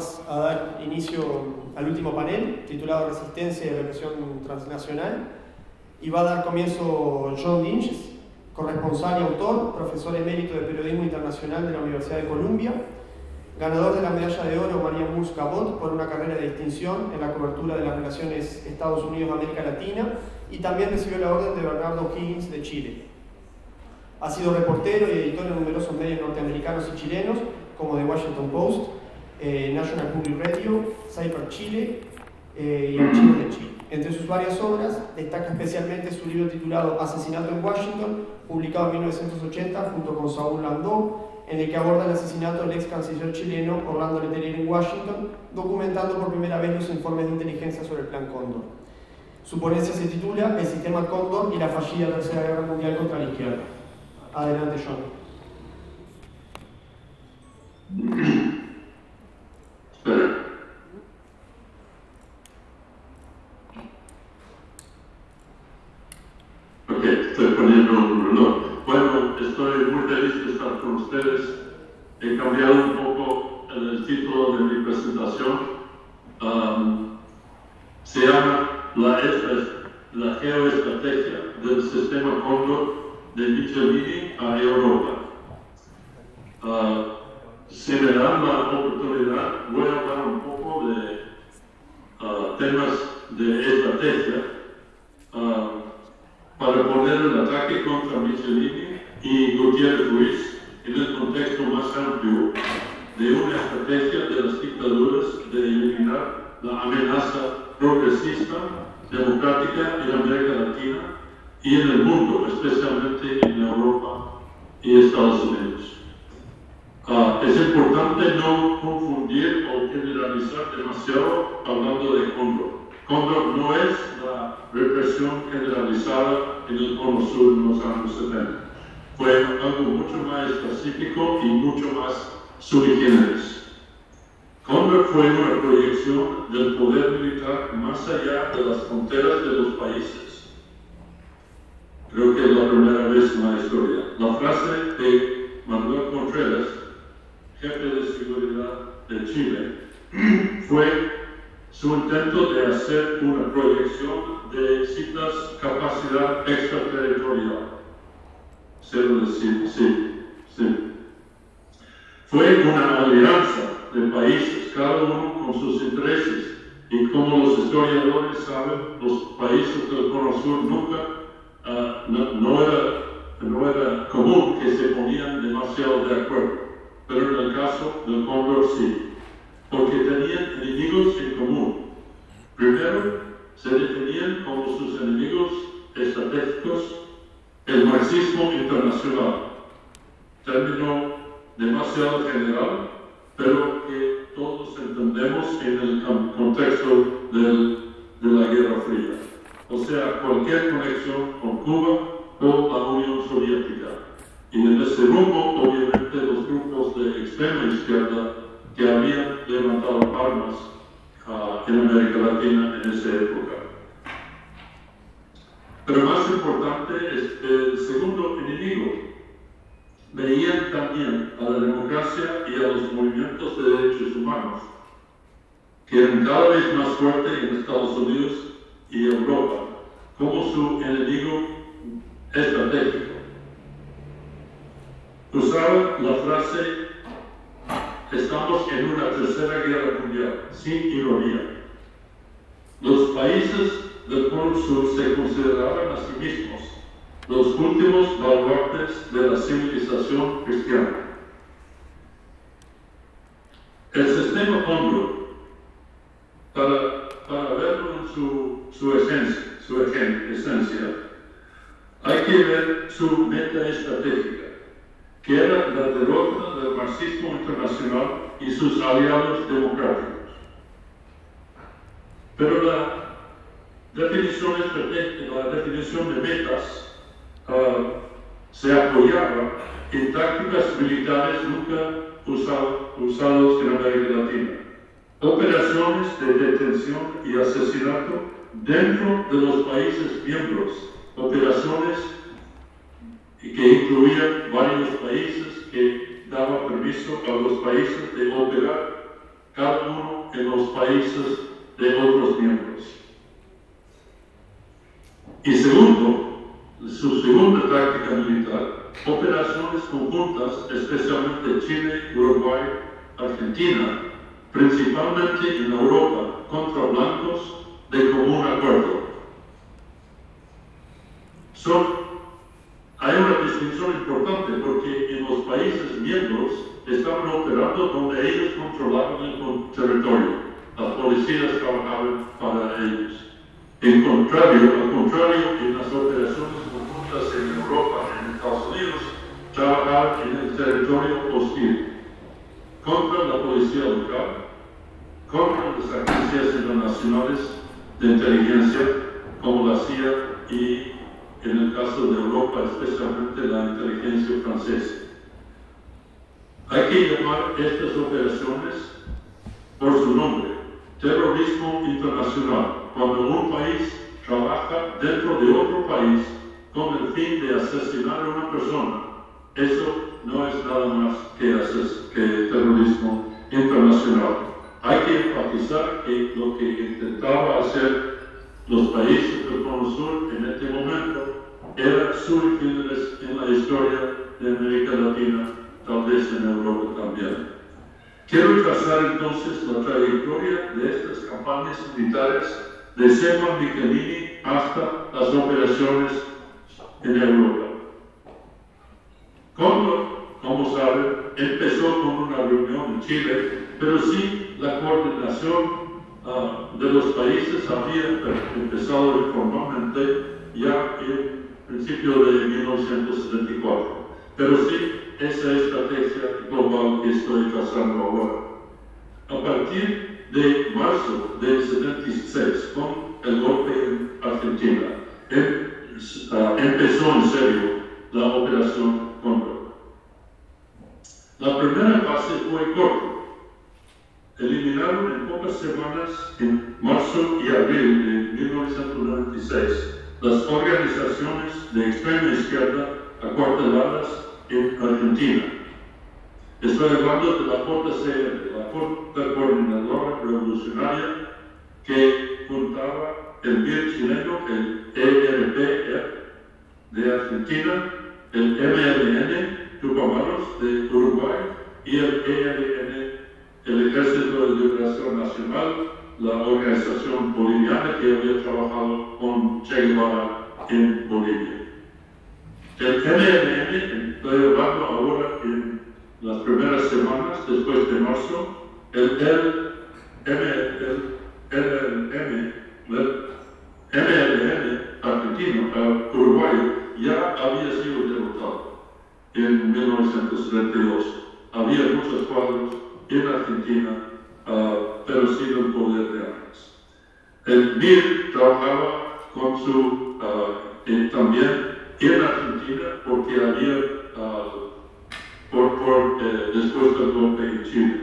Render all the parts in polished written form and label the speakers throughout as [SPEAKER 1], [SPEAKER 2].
[SPEAKER 1] vamos a dar inicio al último panel, titulado Resistencia y Represión Transnacional, y va a dar comienzo John Lynch, corresponsal y autor, profesor emérito de Periodismo Internacional de la Universidad de Columbia, ganador de la Medalla de Oro María Mus Cabot por una carrera de distinción en la cobertura de las relaciones Estados Unidos-América Latina, y también recibió la Orden de Bernardo O'Higgins de Chile. Ha sido reportero y editor en numerosos medios norteamericanos y chilenos, como The Washington Post, National Public Radio, Cyber Chile y Archivos de Chile. Entre sus varias obras destaca especialmente su libro titulado Asesinato en Washington, publicado en 1980 junto con Saúl Landó, en el que aborda el asesinato del ex canciller chileno Orlando Letelier en Washington, documentando por primera vez los informes de inteligencia sobre el Plan Cóndor. Su ponencia se titula El sistema Cóndor y la fallida Tercera Guerra Mundial contra la izquierda. Adelante, John.
[SPEAKER 2] Ok, estoy poniendo un reloj. Bueno, estoy muy feliz de estar con ustedes. He cambiado un poco el título de mi presentación. Se llama la geoestrategia del sistema Cóndor de Michelini a Europa. Si me dan la oportunidad, voy a hablar un poco de temas de estrategia para poner el ataque contra Michelini y Gutiérrez Ruiz en el contexto más amplio de una estrategia de las dictaduras de eliminar la amenaza progresista, democrática en América Latina y en el mundo, especialmente en Europa y Estados Unidos. Es importante no confundir o generalizar demasiado hablando de Cóndor. Cóndor no es la represión generalizada en el Cono Sur en los años 70. Fue algo mucho más específico y mucho más sui generis. Cóndor fue una proyección del poder militar más allá de las fronteras de los países. Creo que es la primera vez en la historia. La frase de Manuel Contreras, jefe de seguridad de Chile, fue su intento de hacer una proyección de citas capacidad extraterritorial. ¿Cero decir? Sí. Fue una alianza de países, cada uno con sus intereses, y como los historiadores saben, los países del Cono Sur nunca, no era común que se ponían demasiado de acuerdo, pero en el caso del Cóndor sí, porque tenían enemigos en común. Primero, se definían como sus enemigos estratégicos el marxismo internacional, término demasiado general, pero que todos entendemos en el contexto de la Guerra Fría. O sea, cualquier conexión con Cuba o la Unión Soviética. Y en ese rumbo, obviamente, los grupos de extrema izquierda que habían levantado armas en América Latina en esa época. Pero más importante es el segundo enemigo. Veían también a la democracia y a los movimientos de derechos humanos, que eran cada vez más fuertes en Estados Unidos y Europa, como su enemigo estratégico. Usaron la frase estamos en una tercera guerra mundial, sin ironía. Los países del Cono Sur se consideraban a sí mismos los últimos baluartes de la civilización cristiana. El sistema Cóndor, para verlo en su esencia, hay que ver su meta estratégica, que era la derrota del marxismo internacional y sus aliados democráticos. Pero la definición estratégica, la definición de metas, se apoyaba en tácticas militares nunca usadas en América Latina. Operaciones de detención y asesinato dentro de los países miembros, operaciones que incluían varios países que daban permiso a los países de operar cada uno en los países de otros miembros. Y segundo, su segunda táctica militar, operaciones conjuntas, especialmente Chile, Uruguay, Argentina, principalmente en Europa, contra blancos de común acuerdo. Hay una distinción importante porque en los países miembros estaban operando donde ellos controlaban el territorio. Las policías trabajaban para ellos. Al contrario, en las operaciones conjuntas en Europa, en Estados Unidos, trabajaban en el territorio hostil, contra la policía local, contra las agencias internacionales de inteligencia, como la CIA y, en el caso de Europa, especialmente la inteligencia francesa. Hay que llamar estas operaciones por su nombre: terrorismo internacional, cuando un país trabaja dentro de otro país con el fin de asesinar a una persona. Eso no es nada más que terrorismo internacional. Hay que enfatizar que lo que intentaba hacer los países del Cono Sur en este momento era surgirles en la historia de América Latina, tal vez en Europa también. Quiero trazar entonces la trayectoria de estas campañas militares de Sherman Michelini hasta las operaciones en Europa. Como saben, empezó con una reunión en Chile, pero sí la coordinación de los países había empezado informalmente ya en principio de 1974. Pero sí, esa estrategia global que estoy trazando ahora. A partir de marzo del 76, con el golpe en Argentina, empezó en serio la operación Cóndor. La primera fase fue corta. Eliminaron en pocas semanas, en marzo y abril de 1996, las organizaciones de extrema izquierda acuarteladas en Argentina. Estoy hablando de la JCR, la Junta Coordinadora Revolucionaria, que juntaba el MIR chileno, el ERP de Argentina, el MLN Tupamaros de Uruguay y el ELN, el Ejército de Liberación Nacional, la organización boliviana que había trabajado con Che Guevara en Bolivia. El MLN, estoy hablando ahora en las primeras semanas después de marzo, el MLN argentino, uruguayo, ya había sido derrotado en 1972. Había muchos cuadros en Argentina, pero sin el poder de antes. El MIR trabajaba con su, también en Argentina, porque había, después del golpe en Chile.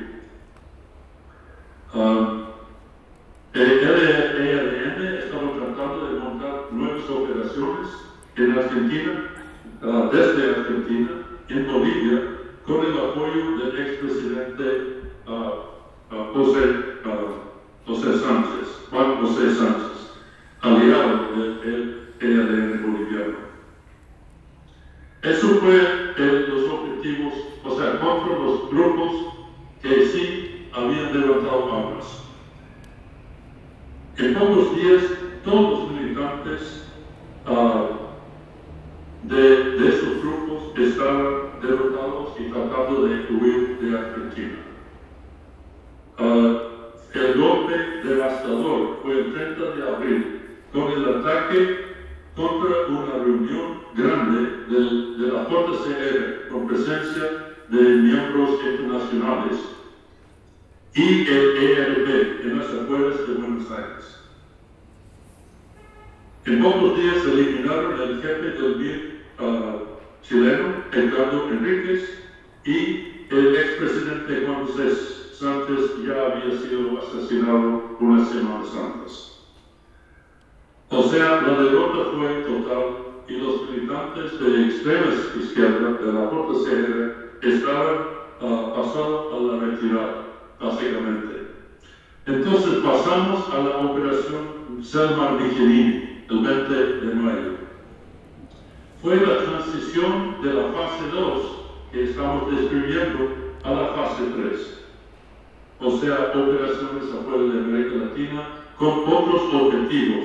[SPEAKER 2] El ELN estaba tratando de montar nuevas operaciones en Argentina, desde Argentina, en Bolivia, con el apoyo del expresidente Juan José Sánchez, aliado del ELN boliviano. Eso fue los objetivos, o sea, contra los grupos que sí habían levantado armas. En pocos días, todos los militantes de esos grupos estaban derrotados y tratando de huir de Argentina. El golpe devastador fue el 30 de abril, con el ataque contra una reunión grande de la JCR, con presencia de miembros internacionales, y el ERP en las afueras de Buenos Aires. En pocos días eliminaron al jefe del MIR chileno, Edgardo Enríquez, y el expresidente Juan José Sánchez ya había sido asesinado unas semanas antes. O sea, la derrota fue total y los militantes de extrema izquierda de la JCR estaban pasados a la retirada, básicamente. Entonces pasamos a la operación Selmar Michelini, el 20 de mayo. Fue la transición de la fase 2 que estamos describiendo a la fase 3. O sea, operaciones afuera de América Latina con otros objetivos.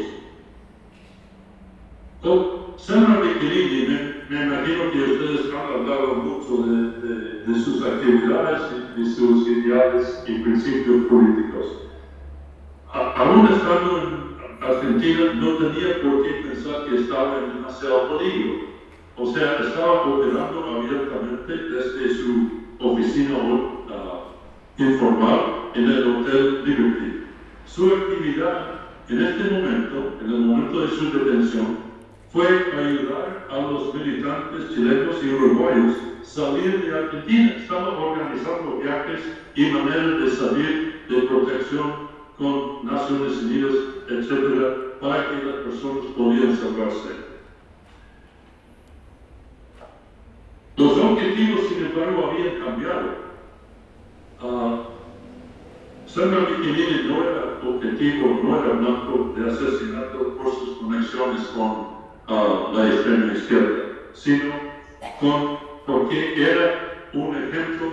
[SPEAKER 2] Selmar Michelini, me imagino que ustedes han hablado mucho de sus actividades y sus ideales y principios políticos. Aún estando en Argentina, no tenía por qué pensar que estaba en demasiado peligro. O sea, estaba operando abiertamente desde su oficina informal en el Hotel Liberty. Su actividad en este momento, en el momento de su detención, fue ayudar a los militantes chilenos y uruguayos a salir de Argentina. Estaba organizando viajes y maneras de salir de protección con Naciones Unidas, etc., para que las personas pudieran salvarse. Los objetivos, sin embargo, habían cambiado. Selmar Michelini no era objetivo, no era blanco de asesinato por sus conexiones con la extrema izquierda, sino porque era un ejemplo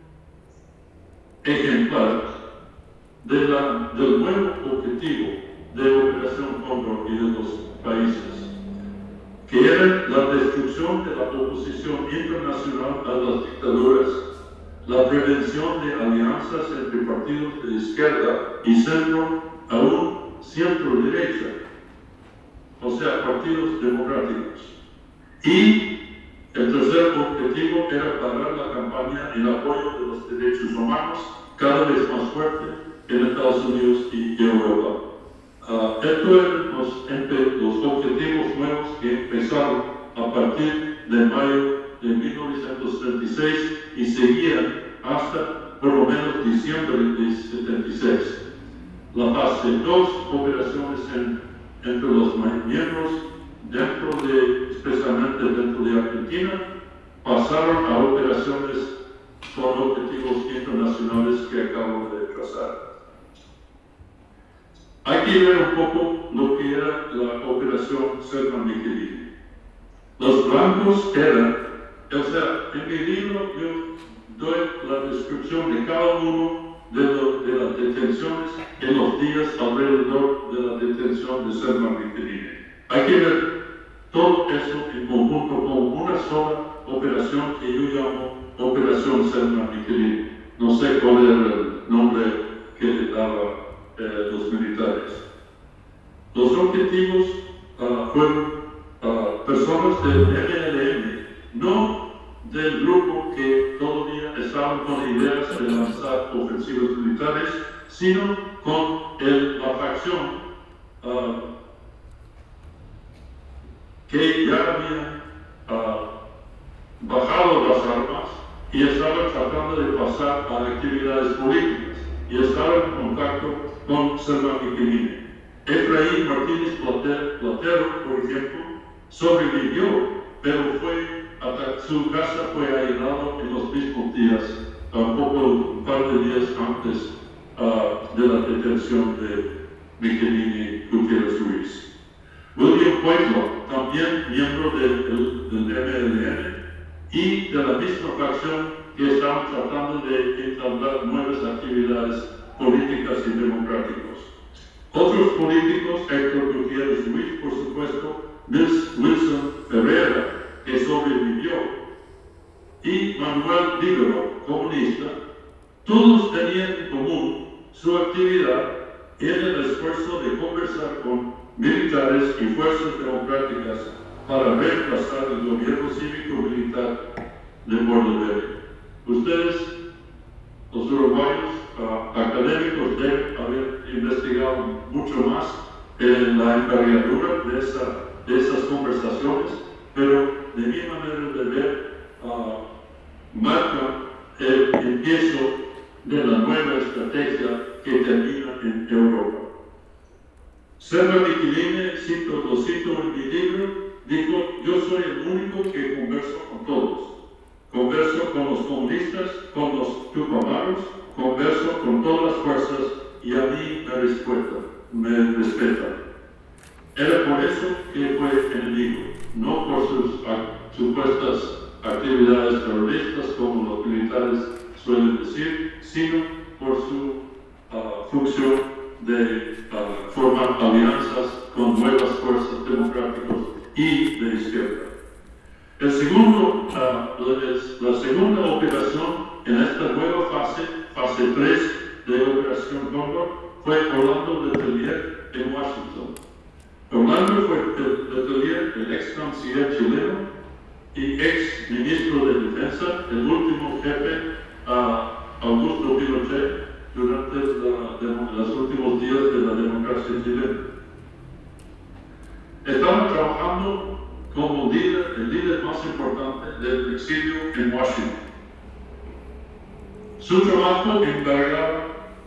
[SPEAKER 2] ejemplar del nuevo objetivo de Operación Cóndor y de los países, que era la destrucción de la oposición internacional a las dictaduras, la prevención de alianzas entre partidos de izquierda y centro, aún centro-derecha, o sea, partidos democráticos. Y el tercer objetivo era parar la campaña en apoyo de los derechos humanos, cada vez más fuerte en Estados Unidos y Europa. Estos eran los objetivos nuevos que empezaron a partir de mayo de 1936 y seguían hasta por lo menos diciembre de 76. La fase 2, operaciones entre los miembros, especialmente dentro de Argentina, pasaron a operaciones con objetivos internacionales que acabo de trazar. Hay que ver un poco lo que era la operación Selmar Michelini. Los blancos eran, o sea, en mi libro yo doy la descripción de cada uno de las detenciones en los días alrededor de la detención de Selmar Michelini. Hay que ver todo eso en conjunto con una sola operación que yo llamo Operación Selmar Michelini. No sé cuál era el nombre que le daba los militares. Los objetivos fueron personas del MLN, no del grupo que todavía estaban con ideas de lanzar ofensivas militares, sino con la facción que ya había bajado las armas y estaban tratando de pasar a actividades políticas y estaban en contacto con Selmar Michelini. Efraín Martínez Platero, por ejemplo, sobrevivió, pero su casa fue allanada en los mismos días, un par de días antes de la detención de Michelini Gutiérrez Ruiz. William Pueblo, también miembro del MLN y de la misma facción que estaban tratando de entablar nuevas actividades políticas y democráticas. Otros políticos, Héctor Gutiérrez Ruiz, por supuesto, Wilson Ferreira, que sobrevivió, y Manuel Figueroa, comunista, todos tenían en común su actividad en el esfuerzo de conversar con militares y fuerzas democráticas para reemplazar el gobierno cívico-militar de Bordaberry. Ustedes, los uruguayos académicos, deben haber investigado mucho más en la envergadura de esas conversaciones, pero de mi manera de ver, marca el empiezo de la nueva estrategia que termina en Europa. Selmar Michelini, lo cito en mi libro, dijo: yo soy el único que converso con todos. Converso con los comunistas, con los tupamaros, converso con todas las fuerzas y a mí me respeta. Era por eso que fue enemigo, no por sus supuestas actividades terroristas, como los militares suelen decir, sino por su función de formar alianzas con nuevas fuerzas democráticas y de izquierda. La segunda operación en esta nueva fase 3 de Operación Cóndor, fue Orlando Letelier en Washington. Orlando fue Letelier, el ex canciller chileno y ex ministro de Defensa, el último jefe a Augusto Pinochet durante los últimos días de la democracia chilena. Estaba trabajando como el líder más importante del exilio en Washington. Su trabajo encargaba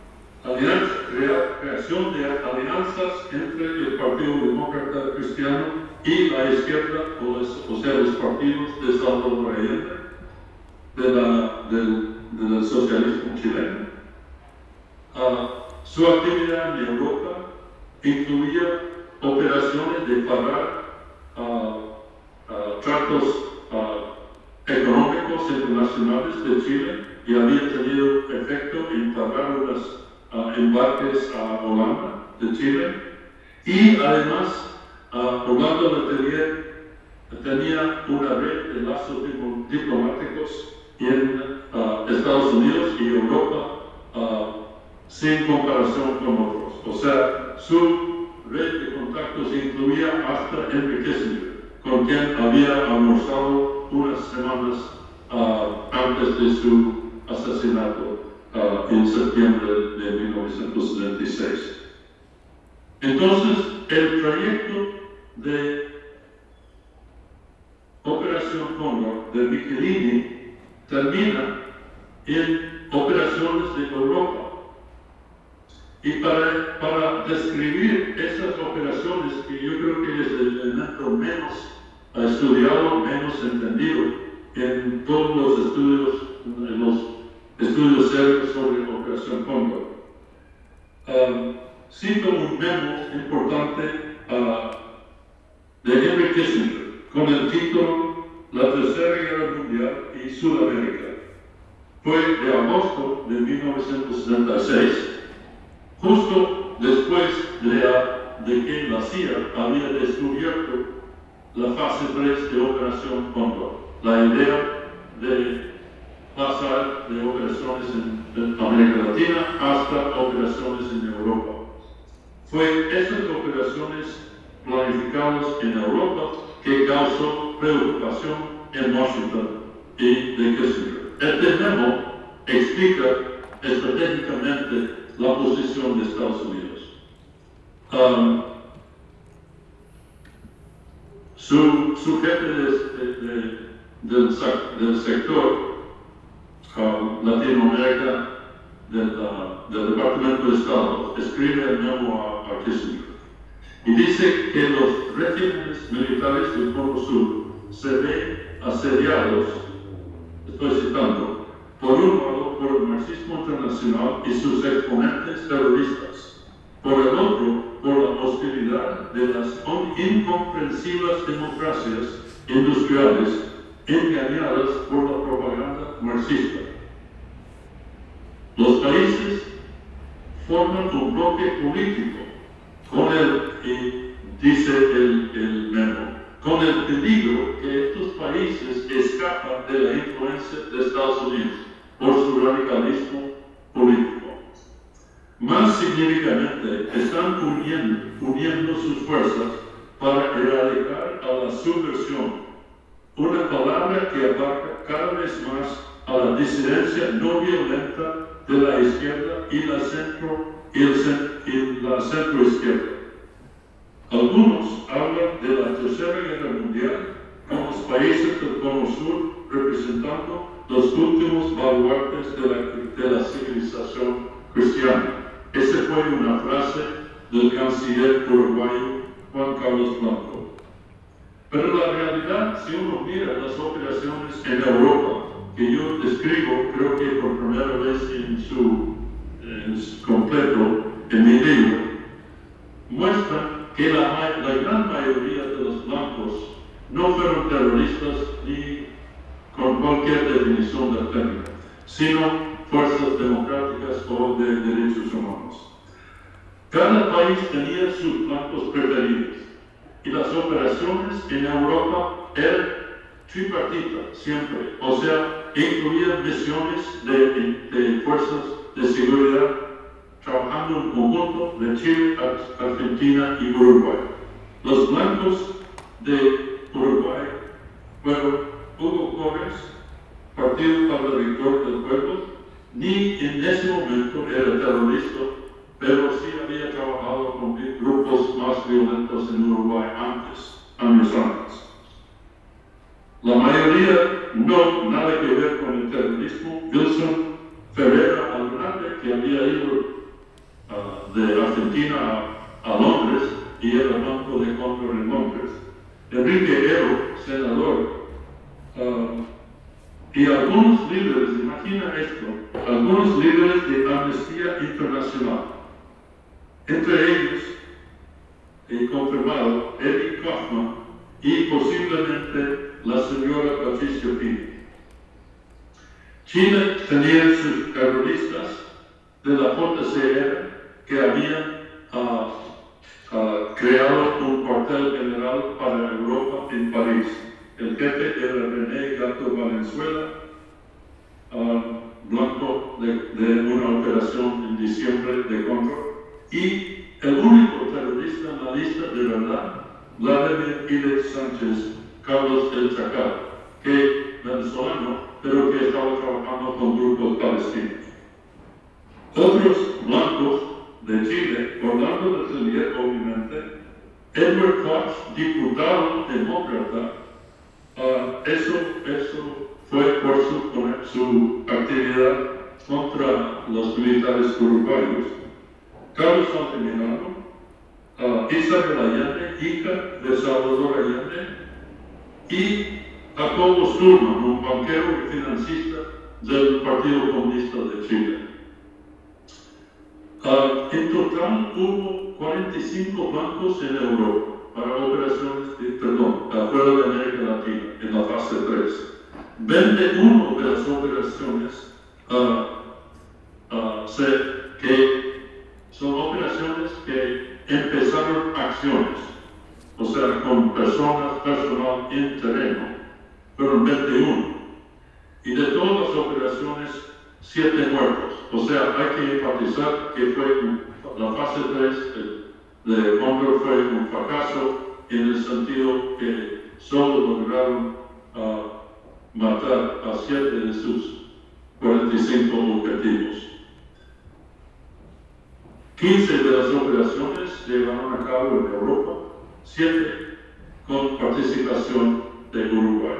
[SPEAKER 2] creación de alianzas entre el Partido Demócrata Cristiano y la izquierda, o sea, los partidos de Salvador Allende, del socialismo chileno. Su actividad en Europa incluía operaciones de parar tratos económicos internacionales de Chile y había tenido efecto en parar unos embarques a Holanda de Chile, y además Orlando Letelier tenía una red de lazos diplomáticos en Estados Unidos y Europa sin comparación con otros. O sea, su red de contactos incluía hasta Henry Kissinger, con quien había almorzado unas semanas antes de su asesinato en septiembre de 1976. Entonces, el trayecto de Operación Cóndor de Michelini termina en operaciones de Europa. Y para describir esas operaciones, que yo creo que es el elemento menos estudiado, menos entendido en todos los estudios serios sobre Operación Cóndor. Cito un memo importante de Henry Kissinger con el título La Tercera Guerra Mundial y Sudamérica. Fue de agosto de 1976, justo después de que la CIA había descubierto la fase 3 de Operación Cóndor, la idea de pasar de operaciones en América Latina hasta operaciones en Europa. Fue esas operaciones planificadas en Europa que causó preocupación en Washington y de Kissinger. Este memo explica estratégicamente la posición de Estados Unidos. Su jefe del sector Latinoamérica del Departamento de Estado escribe el memo a Kissinger y dice que los regímenes militares del Cono Sur se ven asediados, estoy citando, por un lado por el marxismo internacional y sus exponentes terroristas, por el otro por la hostilidad de las incomprensivas democracias industriales engañadas por la propaganda marxista. Los países forman un bloque político dice el memo, con el peligro que estos países escapan de la influencia de Estados Unidos por su radicalismo político. Más significativamente, están uniendo sus fuerzas para erradicar a la subversión, una palabra que abarca cada vez más a la disidencia no violenta de la izquierda y la centroizquierda. Algunos hablan de la Tercera Guerra Mundial con los países del Cono Sur representando los últimos baluartes de la civilización cristiana. Esa fue una frase del canciller uruguayo Juan Carlos Blanco. Pero la realidad, si uno mira las operaciones en Europa, que yo describo, creo que por primera vez en su completo en mi libro, no fueron terroristas ni con cualquier definición del término, sino fuerzas democráticas o de derechos humanos. Cada país tenía sus blancos preferidos y las operaciones en Europa eran tripartitas siempre, o sea, incluían misiones de fuerzas de seguridad trabajando en conjunto de Chile, Argentina y Uruguay. Los blancos de Uruguay fueron Hugo Chávez, Partido para la Victoria del Pueblo, ni en ese momento era terrorista, pero sí había trabajado con grupos más violentos en Uruguay años antes. La mayoría no, nada que ver con el terrorismo. Wilson Ferreira Algrande, que había ido de Argentina a Londres y era banco de control en Londres. Enrique Ero, senador, y algunos líderes, imagina esto, algunos líderes de Amnistía Internacional, entre ellos, he confirmado, Eddie Kaufman y posiblemente la señora Patricia Pini. Chile tenía sus terroristas de la JCR que habían creado un cuartel general para Europa en París. El jefe era René Gato Valenzuela, blanco de una operación en diciembre de control. Y el único terrorista en la lista de verdad, Vladimir Iles Sánchez Carlos El Chacal, que venezolano, pero que estaba trabajando con grupos palestinos. Otros blancos de Chile, Orlando Letelier, obviamente, Edward Cox, diputado demócrata, eso fue por su actividad contra los militares uruguayos. Carlos Altamirano, Isabel Allende, hija de Salvador Allende, y Jacobo Sturman, un banquero y financista del Partido Comunista de Chile. En total hubo 45 bancos en Europa para operaciones, fuera de América Latina, en la fase 3. 21 de las operaciones que son operaciones que empezaron acciones, o sea, con personal en terreno, fueron 21. Y de todas las operaciones, 7 muertos. O sea, hay que enfatizar que la fase 3 de Cóndor fue un fracaso en el sentido que solo lograron matar a 7 de sus 45 objetivos. 15 de las operaciones se llevaron a cabo en Europa, 7 con participación de Uruguay.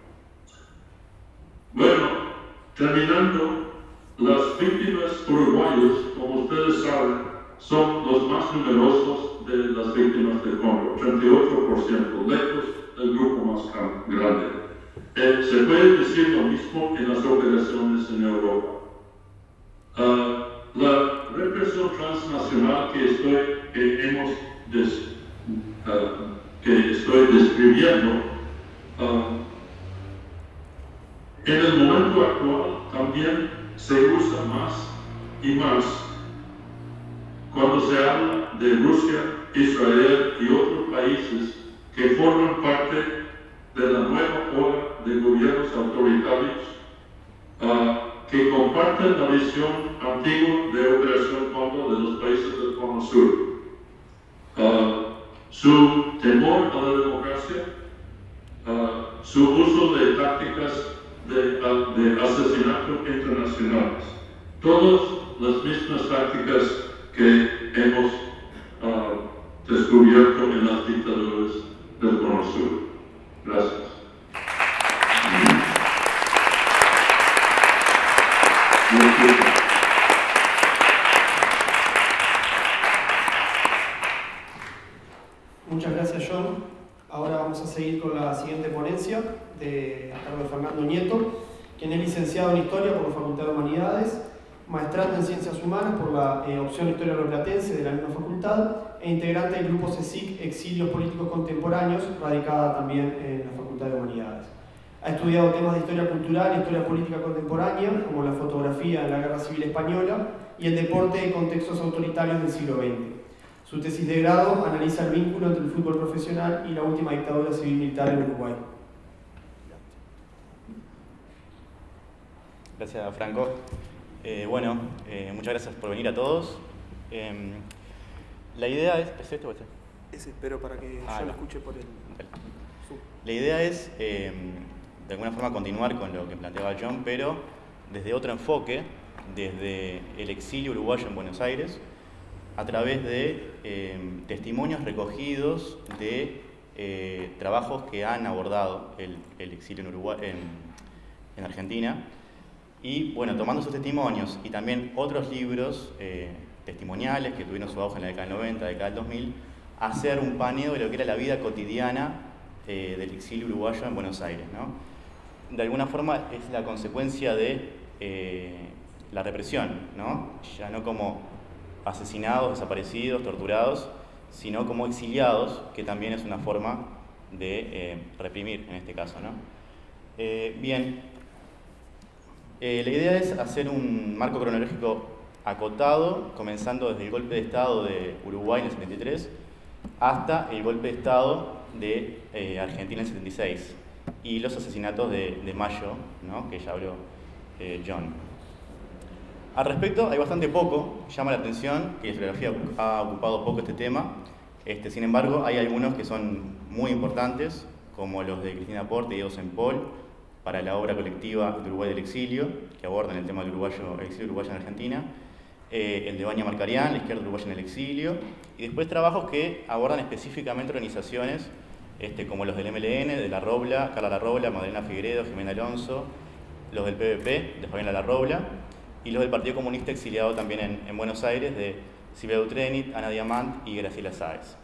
[SPEAKER 2] Bueno, terminando, las víctimas uruguayas, como ustedes saben, son los más numerosos de las víctimas de Congo, 38%, lejos del grupo más grande. Se puede decir lo mismo en las operaciones en Europa. La represión transnacional que estoy describiendo, en el momento actual también se usa más y más cuando se habla de Rusia, Israel y otros países que forman parte de la nueva ola de gobiernos autoritarios que comparten la visión antigua de Operación Cóndor de los países del Cono Sur. Su temor a la democracia, su uso de tácticas de asesinato internacionales, todas las mismas tácticas que hemos descubierto en las dictaduras del Cono Sur. Gracias.
[SPEAKER 1] Muchas gracias, John. Ahora vamos a seguir con la siguiente ponencia a cargo de Fernando Nieto, quien es licenciado en Historia por la Facultad de Humanidades maestrante en Ciencias Humanas por la opción Historia Rioplatense de la misma facultad e integrante del grupo CSIC Exilios Políticos Contemporáneos, radicada también en la Facultad de Humanidades. Ha estudiado temas de historia cultural y historia política contemporánea, como la fotografía en la Guerra Civil Española y el deporte en contextos autoritarios del siglo XX. Su tesis de grado analiza el vínculo entre el fútbol profesional y la última dictadura civil-militar en Uruguay.
[SPEAKER 3] Gracias, Franco. Muchas gracias por venir a todos. La idea es... ¿Es este o este?
[SPEAKER 1] Ese, pero para que yo lo escuche por el Zoom.
[SPEAKER 3] La idea es, de alguna forma, continuar con lo que planteaba John, pero desde otro enfoque, desde el exilio uruguayo en Buenos Aires, a través de testimonios recogidos de trabajos que han abordado el exilio en Uruguay, en Argentina. Y bueno, tomando esos testimonios y también otros libros testimoniales que tuvieron su auge en la década del 90, década del 2000, hacer un paneo de lo que era la vida cotidiana del exilio uruguayo en Buenos Aires, ¿no? De alguna forma es la consecuencia de la represión, ¿no? Ya no como asesinados, desaparecidos, torturados, sino como exiliados, que también es una forma de reprimir en este caso, ¿no? La idea es hacer un marco cronológico acotado, comenzando desde el golpe de Estado de Uruguay en el 73 hasta el golpe de Estado de Argentina en el 76 y los asesinatos de Mayo, ¿no? Que ya habló John. Al respecto hay bastante poco, llama la atención que la historiografía ha ocupado poco este tema, sin embargo hay algunos que son muy importantes, como los de Cristina Porte y Diego Sempol, para la obra colectiva de Uruguay del exilio, que abordan el tema del exilio uruguayo en Argentina, el de Baña Marcarián, la izquierda uruguaya en el exilio, y después trabajos que abordan específicamente organizaciones como los del MLN, de La Robla, Carla La Robla, Magdalena Figueredo, Jimena Alonso, los del PVP, de Fabiana La Robla, y los del Partido Comunista exiliado también en Buenos Aires, de Silvia Dutrenit, Ana Diamant y Graciela Sáez.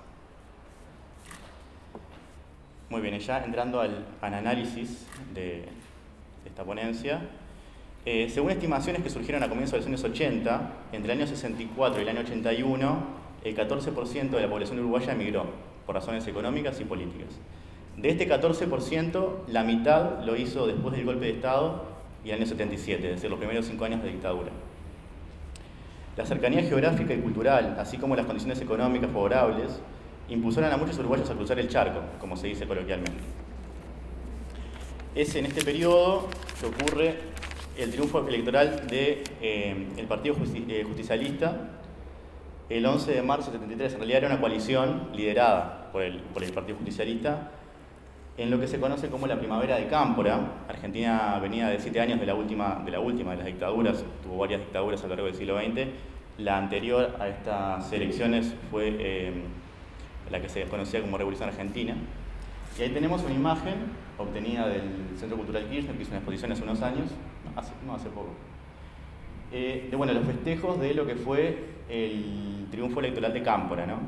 [SPEAKER 3] Muy bien, ya entrando al análisis de esta ponencia, según estimaciones que surgieron a comienzos de los años 80, entre el año 64 y el año 81, el 14% de la población uruguaya emigró por razones económicas y políticas. De este 14%, la mitad lo hizo después del golpe de Estado y el año 77, es decir, los primeros 5 años de dictadura. La cercanía geográfica y cultural, así como las condiciones económicas favorables, impulsaron a muchos uruguayos a cruzar el charco, como se dice coloquialmente. Es en este periodo que ocurre el triunfo electoral del Partido Justicialista el 11 de marzo de 73. En realidad era una coalición liderada por el Partido Justicialista en lo que se conoce como la Primavera de Cámpora. Argentina venía de 7 años de la última de las dictaduras, tuvo varias dictaduras a lo largo del siglo XX. La anterior a estas elecciones fue la que se conocía como Revolución Argentina. Y ahí tenemos una imagen obtenida del Centro Cultural Kirchner, que hizo una exposición hace unos años, hace poco, de los festejos de lo que fue el triunfo electoral de Cámpora, ¿no?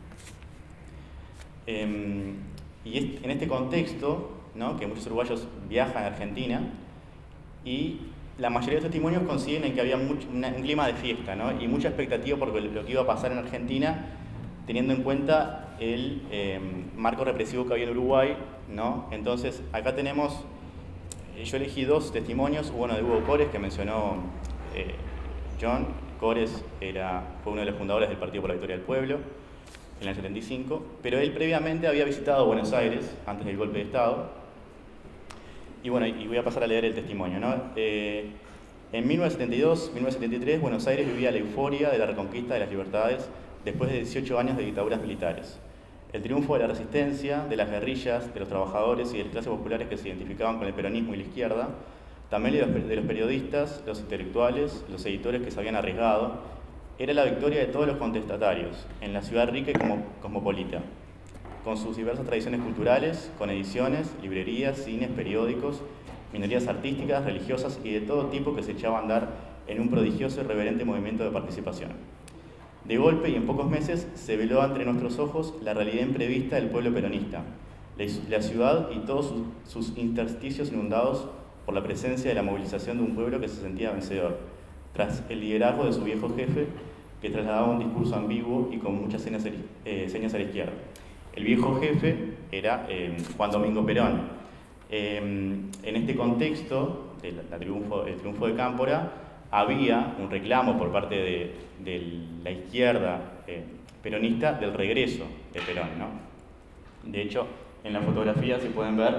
[SPEAKER 3] Y en este contexto, ¿no?, que muchos uruguayos viajan a Argentina y la mayoría de los testimonios coinciden en que había un clima de fiesta, ¿no?, y mucha expectativa por lo que iba a pasar en Argentina, teniendo en cuenta el marco represivo que había en Uruguay, ¿no? Entonces, acá tenemos, yo elegí 2 testimonios, uno de Hugo Cores, que mencionó John. Cores fue uno de los fundadores del Partido por la Victoria del Pueblo, en el 75, pero él previamente había visitado Buenos Aires, antes del golpe de Estado, y voy a pasar a leer el testimonio, ¿no? En 1972-1973, Buenos Aires vivía la euforia de la reconquista de las libertades después de 18 años de dictaduras militares. El triunfo de la resistencia, de las guerrillas, de los trabajadores y de las clases populares que se identificaban con el peronismo y la izquierda, también de los periodistas, los intelectuales, los editores que se habían arriesgado, era la victoria de todos los contestatarios, en la ciudad rica y cosmopolita, con sus diversas tradiciones culturales, con ediciones, librerías, cines, periódicos, minorías artísticas, religiosas y de todo tipo que se echaban a andar en un prodigioso y reverente movimiento de participación. De golpe y en pocos meses se veló ante nuestros ojos la realidad imprevista del pueblo peronista, la ciudad y todos sus intersticios inundados por la presencia de la movilización de un pueblo que se sentía vencedor, tras el liderazgo de su viejo jefe, que trasladaba un discurso ambiguo y con muchas señas a la izquierda. El viejo jefe era Juan Domingo Perón. En este contexto del triunfo de Cámpora, había un reclamo por parte de la izquierda peronista del regreso de Perón, ¿no? De hecho, en la fotografía, si pueden ver,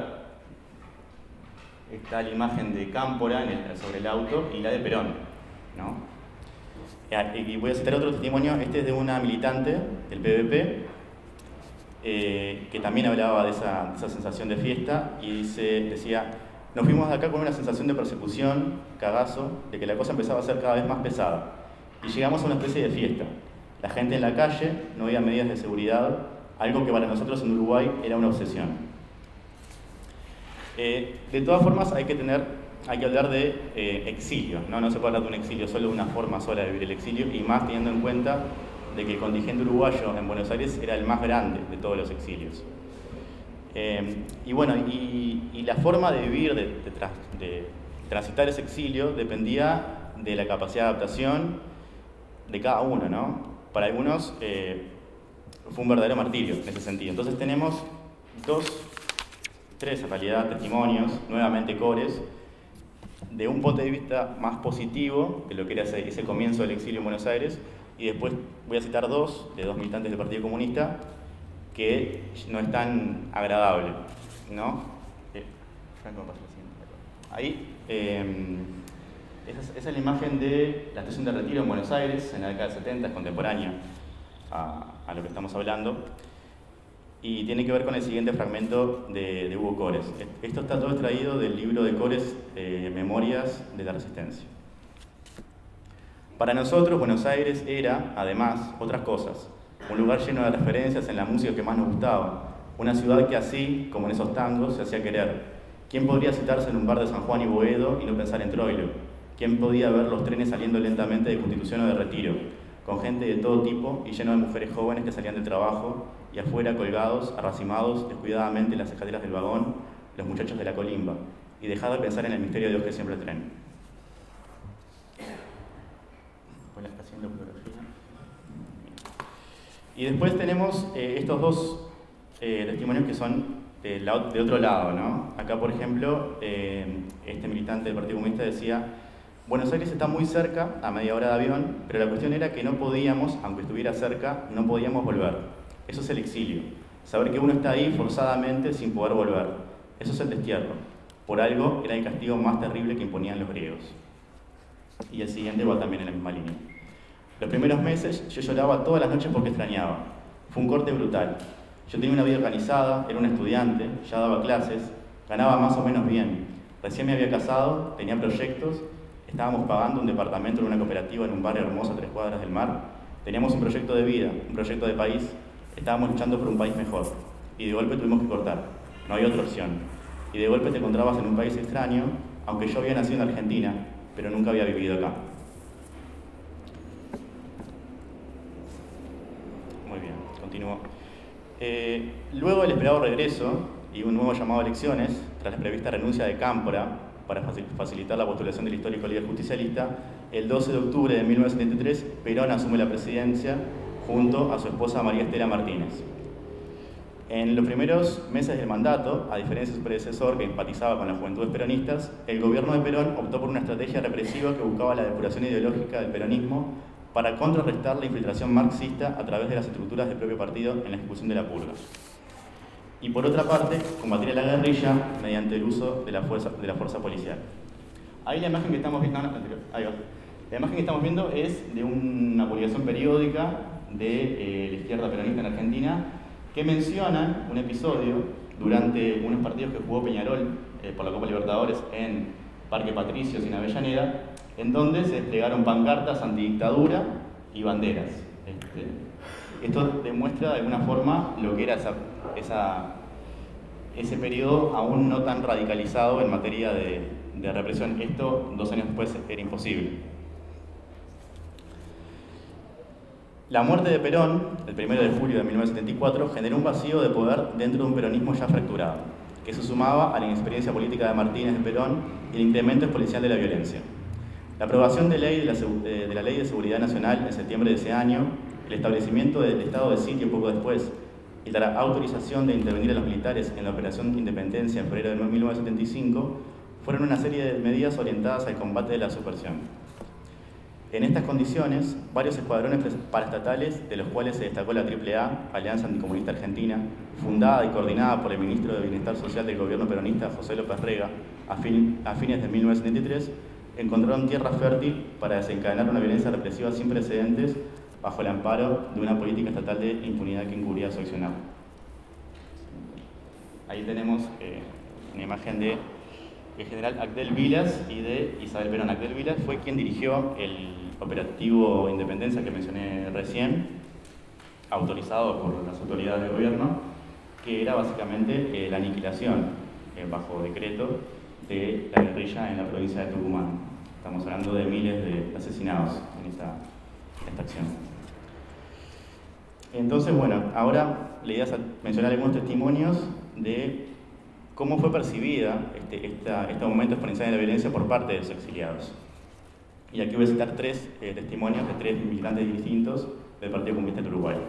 [SPEAKER 3] está la imagen de Cámpora sobre el auto y la de Perón, ¿no? Y voy a citar otro testimonio. Este es de una militante del PVP que también hablaba de esa sensación de fiesta y decía: nos fuimos de acá con una sensación de persecución, cagazo, de que la cosa empezaba a ser cada vez más pesada. Y llegamos a una especie de fiesta. La gente en la calle, no había medidas de seguridad, algo que para nosotros en Uruguay era una obsesión. De todas formas, hay que hablar de exilio, ¿no? No se puede hablar de un exilio solo, de una forma sola de vivir el exilio, y más teniendo en cuenta de que el contingente uruguayo en Buenos Aires era el más grande de todos los exilios. Y bueno, y la forma de vivir, de transitar ese exilio, dependía de la capacidad de adaptación de cada uno, ¿no? Para algunos fue un verdadero martirio en ese sentido. Entonces tenemos tres en realidad testimonios, nuevamente cores, de un punto de vista más positivo de lo que era ese comienzo del exilio en Buenos Aires, y después voy a citar de dos militantes del Partido Comunista, que no es tan agradable, ¿no? Ahí, esa es la imagen de la estación de Retiro en Buenos Aires, en la década de 70, es contemporánea a lo que estamos hablando, y tiene que ver con el siguiente fragmento de Hugo Cores. Esto está todo extraído del libro de Cores, Memorias de la Resistencia. Para nosotros, Buenos Aires era, además, otras cosas. Un lugar lleno de referencias en la música que más nos gustaba. Una ciudad que así, como en esos tangos, se hacía querer. ¿Quién podría citarse en un bar de San Juan y Boedo y no pensar en Troilo? ¿Quién podía ver los trenes saliendo lentamente de Constitución o de Retiro? Con gente de todo tipo y lleno de mujeres jóvenes que salían del trabajo y afuera colgados, arracimados descuidadamente en las escaleras del vagón, los muchachos de la colimba, y dejar de pensar en el misterio de Dios que siempre tren. Después la estación de fotografía. Y después tenemos estos dos testimonios que son de otro lado, ¿no? Acá, por ejemplo, este militante del Partido Comunista decía: Buenos Aires está muy cerca, a media hora de avión, pero la cuestión era que no podíamos, aunque estuviera cerca, no podíamos volver. Eso es el exilio. Saber que uno está ahí forzadamente sin poder volver. Eso es el destierro. Por algo era el castigo más terrible que imponían los griegos. Y el siguiente va también en la misma línea. Los primeros meses yo lloraba todas las noches porque extrañaba. Fue un corte brutal. Yo tenía una vida organizada, era un estudiante, ya daba clases, ganaba más o menos bien. Recién me había casado, tenía proyectos, estábamos pagando un departamento en una cooperativa en un barrio hermoso a 3 cuadras del mar. Teníamos un proyecto de vida, un proyecto de país. Estábamos luchando por un país mejor. Y de golpe tuvimos que cortar. No había otra opción. Y de golpe te encontrabas en un país extraño, aunque yo había nacido en Argentina, pero nunca había vivido acá. Muy bien, continúo. Luego del esperado regreso y un nuevo llamado a elecciones, tras la prevista renuncia de Cámpora para facilitar la postulación del histórico líder justicialista, el 12 de octubre de 1973, Perón asume la presidencia junto a su esposa María Estela Martínez. En los primeros meses del mandato, a diferencia de su predecesor que empatizaba con las juventudes peronistas, el gobierno de Perón optó por una estrategia represiva que buscaba la depuración ideológica del peronismo para contrarrestar la infiltración marxista a través de las estructuras del propio partido en la ejecución de la purga. Y por otra parte, combatir a la guerrilla mediante el uso de la fuerza policial. Ahí la imagen que estamos viendo, ahí va. La imagen que estamos viendo es de una publicación periódica de la izquierda peronista en Argentina, que mencionan un episodio durante unos partidos que jugó Peñarol por la Copa Libertadores en Parque Patricios y en Avellaneda, en donde se desplegaron pancartas antidictadura y banderas. Esto demuestra de alguna forma lo que era ese periodo aún no tan radicalizado en materia de represión. Esto 2 años después era imposible. La muerte de Perón, el 1 de julio de 1974, generó un vacío de poder dentro de un peronismo ya fracturado, que se sumaba a la inexperiencia política de Martínez de Perón y el incremento exponencial de la violencia. La aprobación de la Ley de Seguridad Nacional en septiembre de ese año, el establecimiento del estado de sitio poco después y la autorización de intervenir a los militares en la Operación Independencia en febrero de 1975 fueron una serie de medidas orientadas al combate de la subversión. En estas condiciones, varios escuadrones paraestatales, de los cuales se destacó la AAA, Alianza Anticomunista Argentina, fundada y coordinada por el ministro de Bienestar Social del gobierno peronista José López Rega a fines de 1973, encontraron tierra fértil para desencadenar una violencia represiva sin precedentes bajo el amparo de una política estatal de impunidad que encubría su accionar. Ahí tenemos una imagen del general Abdel Vilas y de Isabel Perón. Abdel Vilas fue quien dirigió el operativo Independencia que mencioné recién, autorizado por las autoridades del gobierno, que era básicamente la aniquilación, bajo decreto, de la guerrilla en la provincia de Tucumán. Estamos hablando de miles de asesinados en esta acción. Entonces, bueno, ahora la idea es mencionar algunos testimonios de cómo fue percibida este aumento exponencial de la violencia por parte de los exiliados. Y aquí voy a citar tres testimonios de tres militantes distintos del Partido Comunista del Uruguay.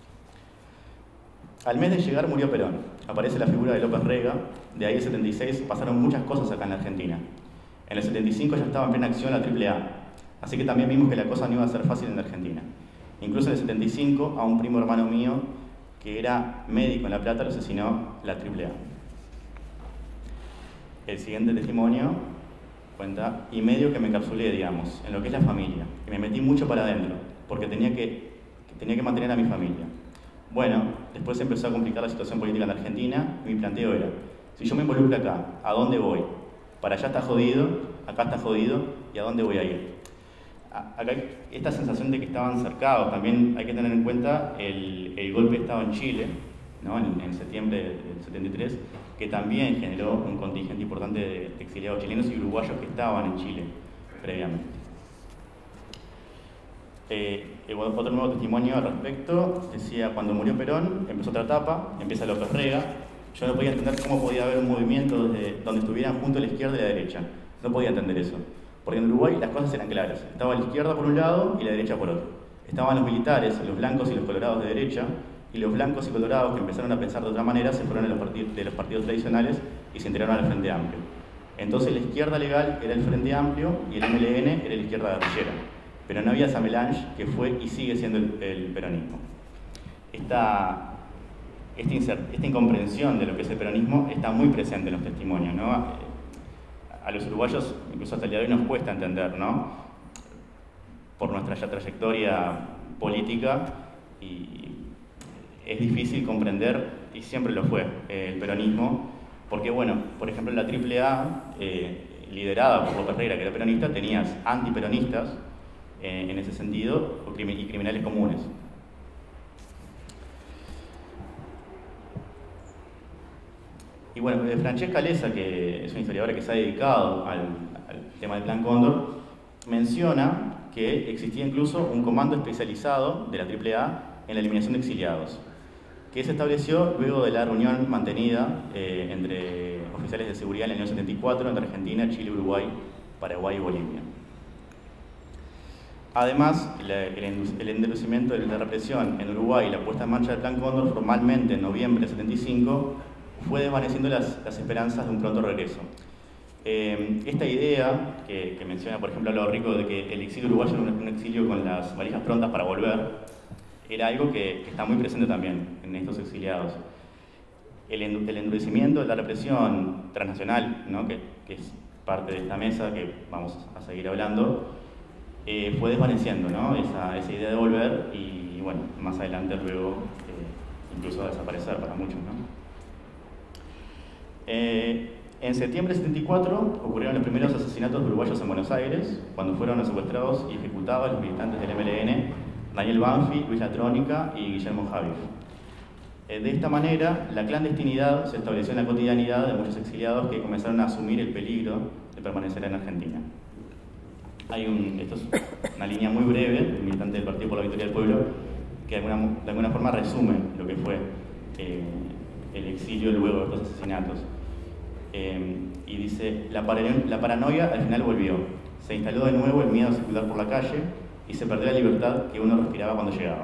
[SPEAKER 3] Al mes de llegar murió Perón. Aparece la figura de López Rega. De ahí el 76 pasaron muchas cosas acá en la Argentina. En el 75 ya estaba en plena acción la AAA. Así que también vimos que la cosa no iba a ser fácil en la Argentina. Incluso en el 75 a un primo hermano mío que era médico en La Plata lo asesinó la AAA. El siguiente testimonio cuenta, y medio que me encapsulé, digamos, en lo que es la familia, y me metí mucho para adentro, porque tenía que mantener a mi familia. Bueno, después empezó a complicar la situación política en la Argentina, y mi planteo era, si yo me involucro acá, ¿a dónde voy? Para allá está jodido, acá está jodido, ¿y a dónde voy a ir? Acá hay esta sensación de que estaban cercados. También hay que tener en cuenta el golpe de Estado en Chile, ¿no? en septiembre del 73, que también generó un contingente importante de exiliados chilenos y uruguayos que estaban en Chile previamente. Otro nuevo testimonio al respecto decía, cuando murió Perón, empezó otra etapa, empieza López Rega. Yo no podía entender cómo podía haber un movimiento donde estuvieran junto a la izquierda y la derecha. No podía entender eso. Porque en Uruguay las cosas eran claras. Estaba la izquierda por un lado y la derecha por otro. Estaban los militares, los blancos y los colorados de derecha, y los blancos y colorados que empezaron a pensar de otra manera se fueron de los partidos tradicionales y se integraron al Frente Amplio. Entonces la izquierda legal era el Frente Amplio y el MLN era la izquierda guerrillera. Pero no había esa melange que fue y sigue siendo el peronismo. Esta incomprensión de lo que es el peronismo está muy presente en los testimonios, ¿no? A los uruguayos, incluso hasta el día de hoy, nos cuesta entender, ¿no? Por nuestra ya trayectoria política, y es difícil comprender, y siempre lo fue, el peronismo, porque, bueno, por ejemplo, en la AAA, liderada por López Rega, que era peronista, tenías antiperonistas, en ese sentido, y criminales comunes. Y bueno, Francesca Lesa, que es una historiadora que se ha dedicado al tema del Plan Cóndor, menciona que existía incluso un comando especializado de la AAA en la eliminación de exiliados, que se estableció luego de la reunión mantenida entre oficiales de seguridad en el año 74 entre Argentina, Chile, Uruguay, Paraguay y Bolivia. Además, el endurecimiento de la represión en Uruguay y la puesta en marcha del Plan Cóndor formalmente en noviembre de 75 fue desvaneciendo las esperanzas de un pronto regreso. Esta idea que menciona, por ejemplo, Lalo Rico, de que el exilio uruguayo era un exilio con las valijas prontas para volver, era algo que está muy presente también en estos exiliados. El endurecimiento de la represión transnacional, ¿no? que es parte de esta mesa que vamos a seguir hablando, fue desvaneciendo, ¿no? esa idea de volver y bueno, más adelante luego incluso a desaparecer para muchos, ¿no? En septiembre de 74 ocurrieron los primeros asesinatos de uruguayos en Buenos Aires, cuando fueron secuestrados y ejecutados los militantes del MLN, Daniel Banfi, Luis Latrónica y Guillermo Javif. De esta manera, la clandestinidad se estableció en la cotidianidad de muchos exiliados que comenzaron a asumir el peligro de permanecer en Argentina. Esto es una línea muy breve, el militante del Partido por la Victoria del Pueblo, que de alguna forma resume lo que fue el exilio luego de estos asesinatos. Y dice, la paranoia al final volvió. se instaló de nuevo el miedo a circular por la calle y se perdió la libertad que uno respiraba cuando llegaba.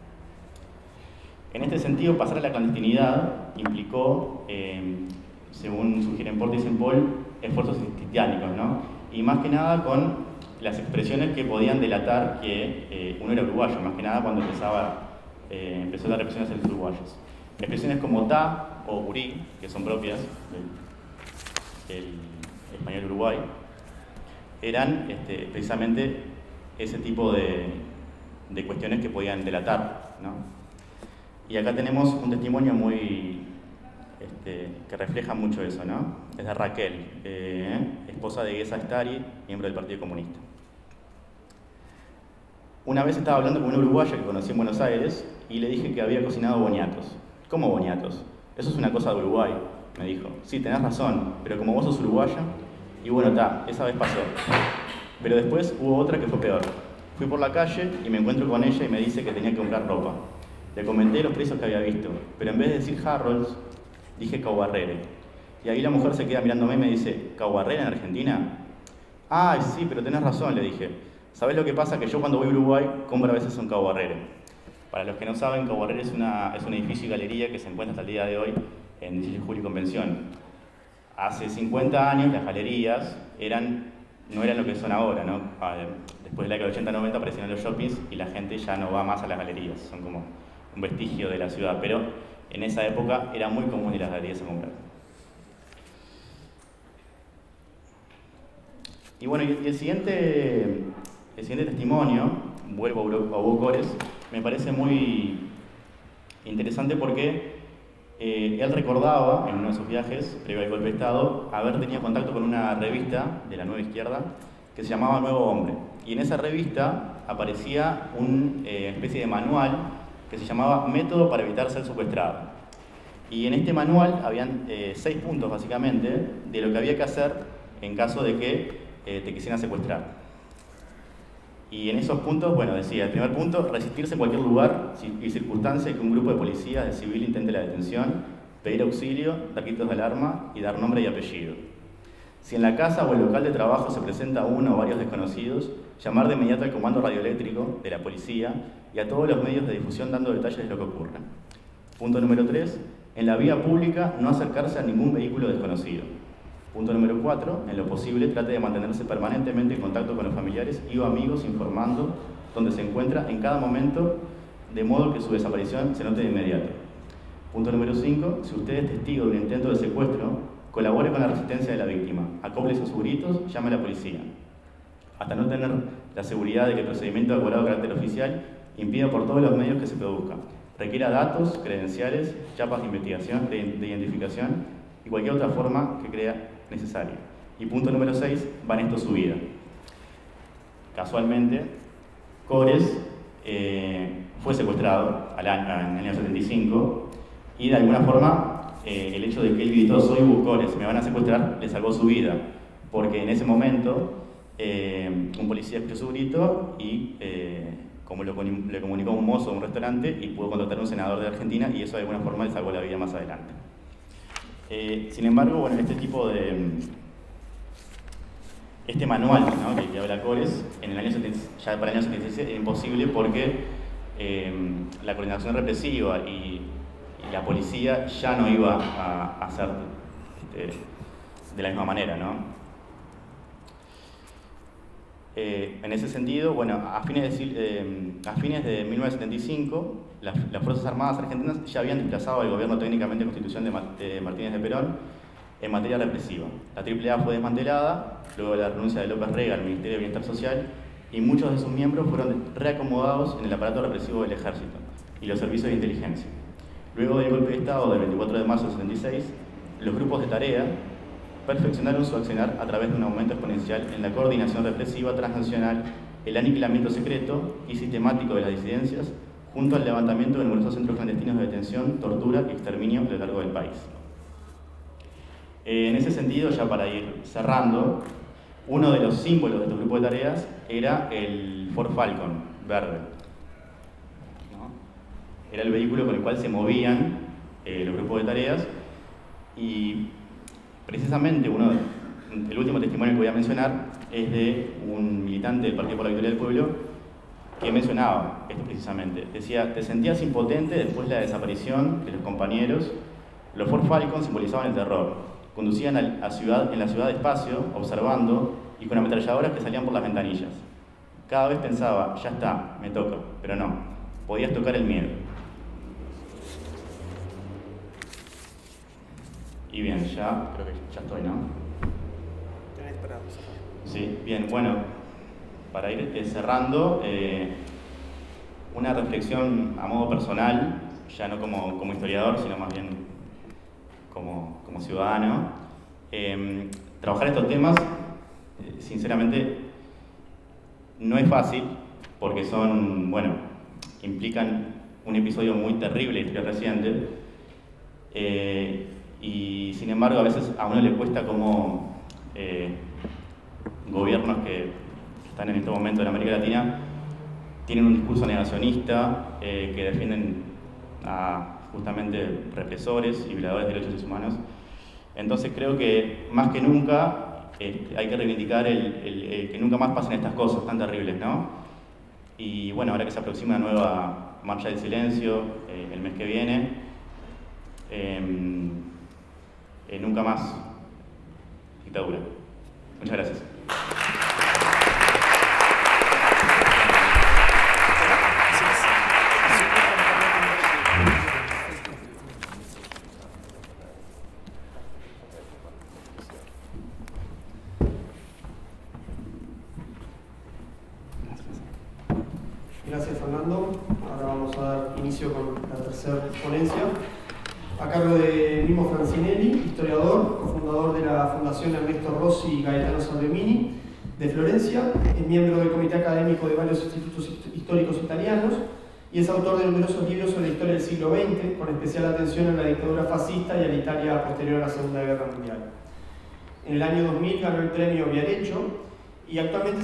[SPEAKER 3] En este sentido, pasar a la clandestinidad implicó, según sugieren Portes y Paul, esfuerzos titánicos, ¿no? Y más que nada con las expresiones que podían delatar que uno era uruguayo, más que nada cuando empezó la represión hacia los uruguayos. Expresiones como ta o urí, que son propias del español Uruguay, eran precisamente ese tipo de cuestiones que podían delatar, ¿no? Y acá tenemos un testimonio muy que refleja mucho eso, ¿no? Es de Raquel, esposa de Guesa Stari, miembro del Partido Comunista. Una vez estaba hablando con una uruguaya que conocí en Buenos Aires y le dije que había cocinado boniatos. ¿Cómo boniatos? Eso es una cosa de Uruguay, me dijo. Sí, tenés razón, pero como vos sos uruguaya, y bueno, esa vez pasó. Pero después hubo otra que fue peor. Fui por la calle y me encuentro con ella y me dice que tenía que comprar ropa. Le comenté los precios que había visto, pero en vez de decir Harrods, dije Caubarrere. Y ahí la mujer se queda mirándome y me dice, ¿Caubarrere en Argentina? Ah, sí, pero tenés razón, le dije. ¿Sabés lo que pasa? Que yo cuando voy a Uruguay compro a veces un Caubarrere. Para los que no saben, Caubarrere es un edificio y galería que se encuentra hasta el día de hoy en 16 de Julio y Convención. Hace 50 años las galerías no eran lo que son ahora, ¿no? Después de la década del 80-90 aparecieron los shoppings y la gente ya no va más a las galerías, son como un vestigio de la ciudad, pero en esa época era muy común ir a las galerías a comprar. Y bueno, el siguiente testimonio, vuelvo a Hugo Cores, me parece muy interesante porque él recordaba en uno de sus viajes, previo al golpe de Estado, haber tenido contacto con una revista de la Nueva Izquierda que se llamaba Nuevo Hombre. Y en esa revista aparecía una especie de manual que se llamaba Método para evitar ser secuestrado. Y en este manual habían 6 puntos básicamente de lo que había que hacer en caso de que te quisieran secuestrar. Y en esos puntos, bueno, decía, el primer punto, resistirse en cualquier lugar y circunstancia que un grupo de policías de civil intente la detención, pedir auxilio, dar gritos de alarma y dar nombre y apellido. Si en la casa o el local de trabajo se presenta uno o varios desconocidos, llamar de inmediato al comando radioeléctrico de la policía y a todos los medios de difusión dando detalles de lo que ocurre. Punto número 3, en la vía pública no acercarse a ningún vehículo desconocido. Punto número 4, en lo posible trate de mantenerse permanentemente en contacto con los familiares y o amigos informando dónde se encuentra en cada momento, de modo que su desaparición se note de inmediato. Punto número 5, si usted es testigo de un intento de secuestro, colabore con la resistencia de la víctima, acóplese a sus gritos, llame a la policía. Hasta no tener la seguridad de que el procedimiento ha cobrado carácter oficial, impida por todos los medios que se produzca. Requiera datos, credenciales, chapas de investigación, de identificación y cualquier otra forma que crea necesaria. Y punto número 6, va en esto su vida. Casualmente, Cores fue secuestrado en el año 75 y de alguna forma el hecho de que él gritó soy Hugo Cores, me van a secuestrar, le salvó su vida, porque en ese momento un policía escuchó su grito y como le comunicó a un mozo de un restaurante y pudo contratar a un senador de Argentina y eso de alguna forma le salvó la vida más adelante. Sin embargo, bueno, este manual, ¿no?, que habla Cores, ya para el año 76 era imposible porque la coordinación represiva y la policía ya no iba a hacer de la misma manera, ¿no? En ese sentido, bueno, a fines de 1975, las Fuerzas Armadas argentinas ya habían desplazado al gobierno técnicamente en constitución de Martínez de Perón en materia represiva. La AAA fue desmantelada, luego de la renuncia de López Rega al Ministerio de Bienestar Social, y muchos de sus miembros fueron reacomodados en el aparato represivo del Ejército y los servicios de inteligencia. Luego del golpe de Estado del 24 de marzo del 76, los grupos de tarea perfeccionaron su accionar a través de un aumento exponencial en la coordinación represiva transnacional, el aniquilamiento secreto y sistemático de las disidencias, junto al levantamiento de numerosos centros clandestinos de detención, tortura y exterminio a lo largo del país. En ese sentido, ya para ir cerrando, uno de los símbolos de estos grupos de tareas era el Ford Falcon verde, ¿no? Era el vehículo con el cual se movían los grupos de tareas y precisamente el último testimonio que voy a mencionar es de un militante del Partido por la Victoria del Pueblo que mencionaba esto precisamente. Decía, te sentías impotente después de la desaparición de los compañeros. Los Ford Falcon simbolizaban el terror. Conducían en la ciudad despacio, observando y con ametralladoras que salían por las ventanillas. Cada vez pensaba, ya está, me toca, pero no, podías tocar el miedo. Y bien, ya creo que ya estoy, ¿no?
[SPEAKER 1] Tenés para...
[SPEAKER 3] Sí, bien, bueno, para ir cerrando, una reflexión a modo personal, ya no como historiador, sino más bien como ciudadano. Trabajar estos temas, sinceramente, no es fácil, porque son, bueno, implican un episodio muy terrible de historia reciente, y sin embargo a veces a uno le cuesta como gobiernos que están en este momento en América Latina tienen un discurso negacionista, que defienden a justamente represores y violadores de derechos humanos. Entonces creo que más que nunca hay que reivindicar el que nunca más pasen estas cosas tan terribles, ¿no? Y bueno, ahora que se aproxima una nueva Marcha del Silencio el mes que viene, nunca más dictadura. Muchas gracias.
[SPEAKER 1] Gracias, Fernando. Ahora vamos a dar inicio con la tercera ponencia, a cargo de Mimmo Francinelli, historiador, cofundador de la Fundación Ernesto Rossi y Gaetano Salvemini de Florencia, es miembro del comité académico de varios institutos históricos italianos y es autor de numerosos libros sobre la historia del siglo XX, con especial atención a la dictadura fascista y a la Italia posterior a la Segunda Guerra Mundial. En el año 2000 ganó el premio Viareggio y actualmente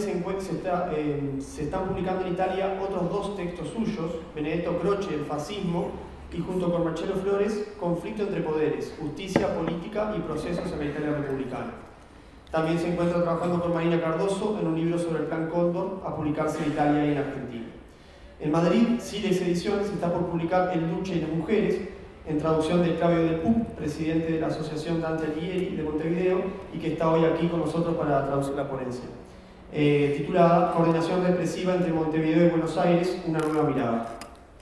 [SPEAKER 1] se están publicando en Italia otros dos textos suyos, Benedetto Croce, El fascismo, y junto con Marcello Flores, Conflicto entre poderes, justicia política y procesos en la Italia republicana. También se encuentra trabajando con Marina Cardoso en un libro sobre el Plan Cóndor, a publicarse en Italia y en Argentina. En Madrid, Silex Ediciones está por publicar El Duce y las mujeres, en traducción de Claudio Del Puc, presidente de la Asociación Dante Alighieri de Montevideo, y que está hoy aquí con nosotros para traducir la ponencia. Titulada Coordinación represiva entre Montevideo y Buenos Aires, una nuova mirada.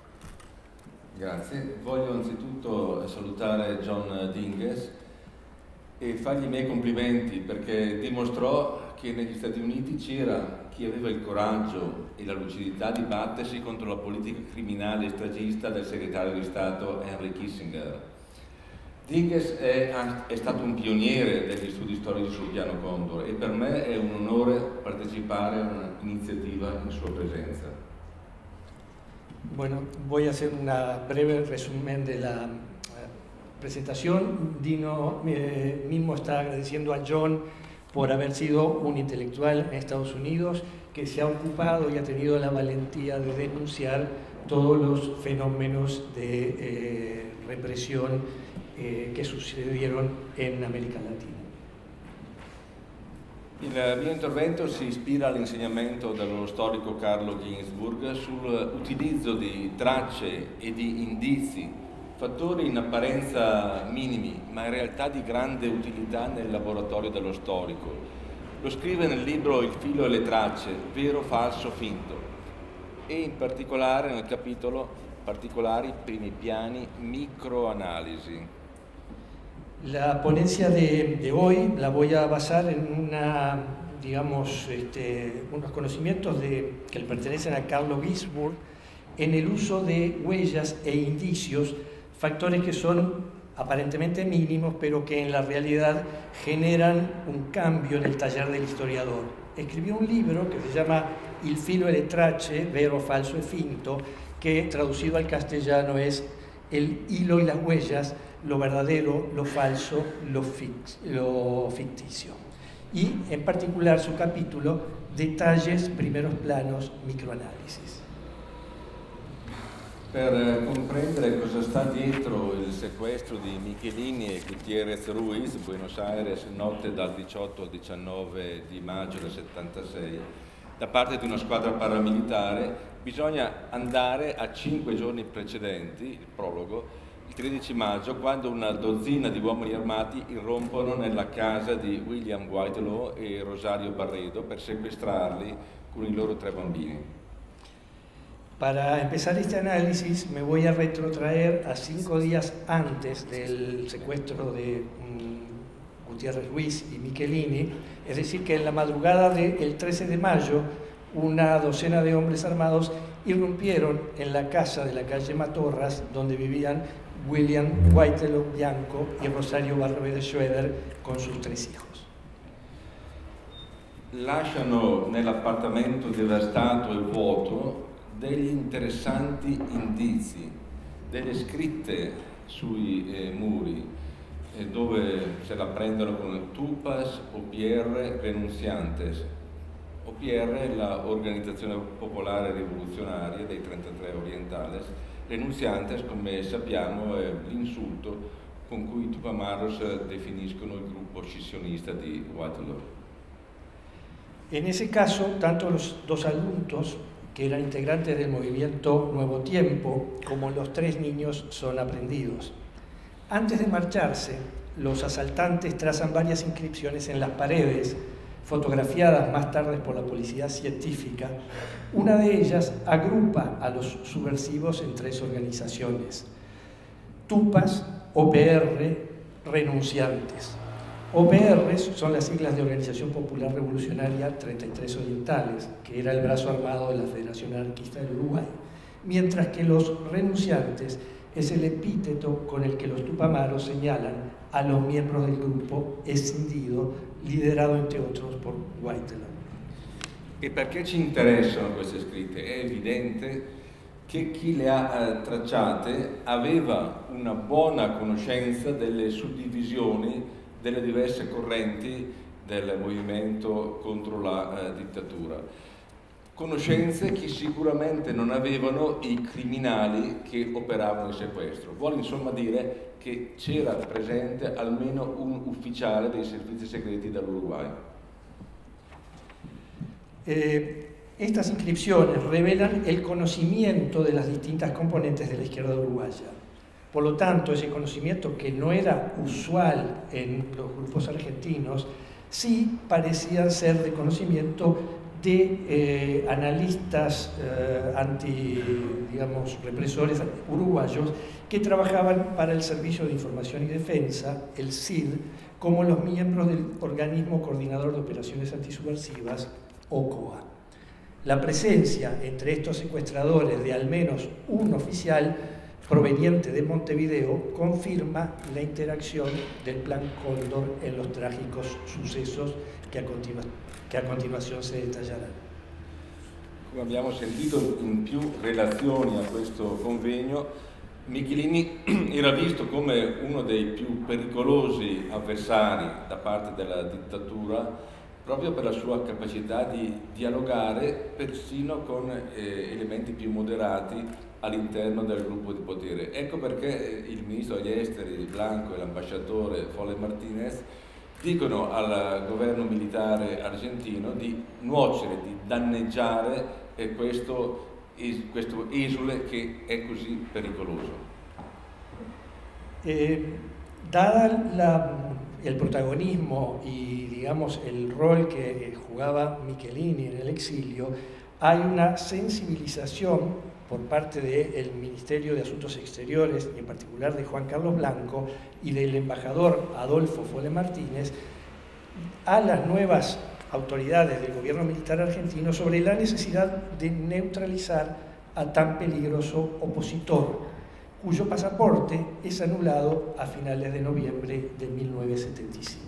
[SPEAKER 4] Grazie. Voglio anzitutto salutare John Dinges e fargli i miei complimenti perché dimostrò che negli Stati Uniti c'era chi aveva il coraggio e la lucidità di battersi contro la politica criminale e stragista del segretario di Stato Henry Kissinger. Dinges è stato un pioniere degli studi storici sul piano Condor e per me è un onore partecipare a un'iniziativa in sua presenza.
[SPEAKER 5] Bueno, voy a hacer una breve resumen de la presentación. Dino mismo está agradeciendo a John por haber sido un intelectual en Estados Unidos que se ha ocupado y ha tenido la valentía de denunciar todos los fenómenos de represión che succedieron in America Latina.
[SPEAKER 4] Il mio intervento si ispira all'insegnamento dello storico Carlo Ginzburg sull'utilizzo di tracce e di indizi, fattori in apparenza minimi, ma in realtà di grande utilità nel laboratorio dello storico. Lo scrive nel libro Il filo e le tracce, vero, falso, finto, e in particolare nel capitolo particolari primi piani, microanalisi.
[SPEAKER 5] La ponencia de hoy la voy a basar en unos conocimientos que le pertenecen a Carlo Ginzburg en el uso de huellas e indicios, factores que son aparentemente mínimos, pero que en la realidad generan un cambio en el taller del historiador. Escribió un libro que se llama Il filo e le tracce, vero, falso e finto, que traducido al castellano es El hilo y las huellas, lo verdadero, lo falso, lo ficticio. Y en particular su capítulo, Detalles, primeros planos, microanálisis.
[SPEAKER 4] Per comprendere cosa sta dietro il sequestro di Michelini e Gutiérrez Ruiz, Buenos Aires, notte dal 18 al 19 di maggio del 76, da parte di una squadra paramilitare, bisogna andare a 5 giorni precedenti, il prologo, il 13 maggio, quando una dozzina di uomini armati irrompono nella casa di William Whitelaw e Rosario Barredo per sequestrarli con i loro 3 bambini.
[SPEAKER 5] Para empezar este análisis me voy a retrotraer a 5 días antes del secuestro de Gutiérrez Ruiz y Michelini, es decir, que en la madrugada del 13 de mayo una docena de hombres armados irrumpieron en la casa de la calle Matorras donde vivían William Whitelaw Bianco y Rosario Barredo Schroeder con sus 3 hijos.
[SPEAKER 4] Lasciano nell'appartamento devastato e vuoto degli interessanti indizi, delle scritte sui muri, dove se la prendono con Tupas, OPR, Renunciantes. OPR è l'Organizzazione Popolare Rivoluzionaria dei 33 Orientales, Renunciantes, come sappiamo, è l'insulto con cui Tupamaros definiscono il gruppo scissionista di Whitelaw.
[SPEAKER 5] En ese caso, tanto los 2 adultos que eran integrantes del movimiento Nuevo Tiempo, como los 3 niños son aprehendidos. Antes de marcharse, los asaltantes trazan varias inscripciones en las paredes, fotografiadas más tarde por la policía científica. Una de ellas agrupa a los subversivos en 3 organizaciones: Tupas, OPR, Renunciantes. OPR son las siglas de Organización Popular Revolucionaria 33 Orientales, que era el brazo armado de la Federación Anarquista del Uruguay, mientras que los Renunciantes es el epíteto con el que los Tupamaros señalan a los miembros del grupo escindido, liderado entre otros por Whitelaw.
[SPEAKER 4] E perché ci interessano queste scritte? È evidente che chi le ha tracciate aveva una buona conoscenza delle suddivisioni delle diverse correnti del movimento contro la dittatura. Conoscenze che sicuramente non avevano i criminali che operavano il sequestro. Vuole insomma dire che c'era presente almeno un ufficiale dei servizi segreti dall'Uruguay.
[SPEAKER 5] Estas inscripciones revelan el conocimiento de las distintas componentes de la izquierda uruguaya. Por lo tanto, ese conocimiento que no era usual en los grupos argentinos, sí parecían ser de conocimiento de analistas represores uruguayos que trabajaban para el Servicio de Información y Defensa, el CID, como los miembros del Organismo Coordinador de Operaciones Antisubversivas, OCOA. La presencia entre estos secuestradores de al menos un oficial proveniente de Montevideo confirma la interacción del Plan Cóndor en los trágicos sucesos que a continuación se detallarán.
[SPEAKER 4] Come abbiamo sentito in più relazioni a questo convegno, Michelini era visto come uno dei più pericolosi avversari da parte della dittatura, proprio per la sua capacità di dialogare persino con elementi più moderati all'interno del gruppo di potere. Ecco perché il ministro degli esteri Blanco e l'ambasciatore Fole Martinez dicono al governo militare argentino di nuocere, di danneggiare questo esule che è così pericoloso.
[SPEAKER 5] Dada el protagonismo y digamos el rol que jugaba Michelini en el exilio, hay una sensibilización por parte del Ministerio de Asuntos Exteriores, y en particular de Juan Carlos Blanco y del embajador Adolfo Fole Martínez, a las nuevas autoridades del gobierno militar argentino sobre la necesidad de neutralizar a tan peligroso opositor, cuyo pasaporte es anulado a finales de noviembre de 1975.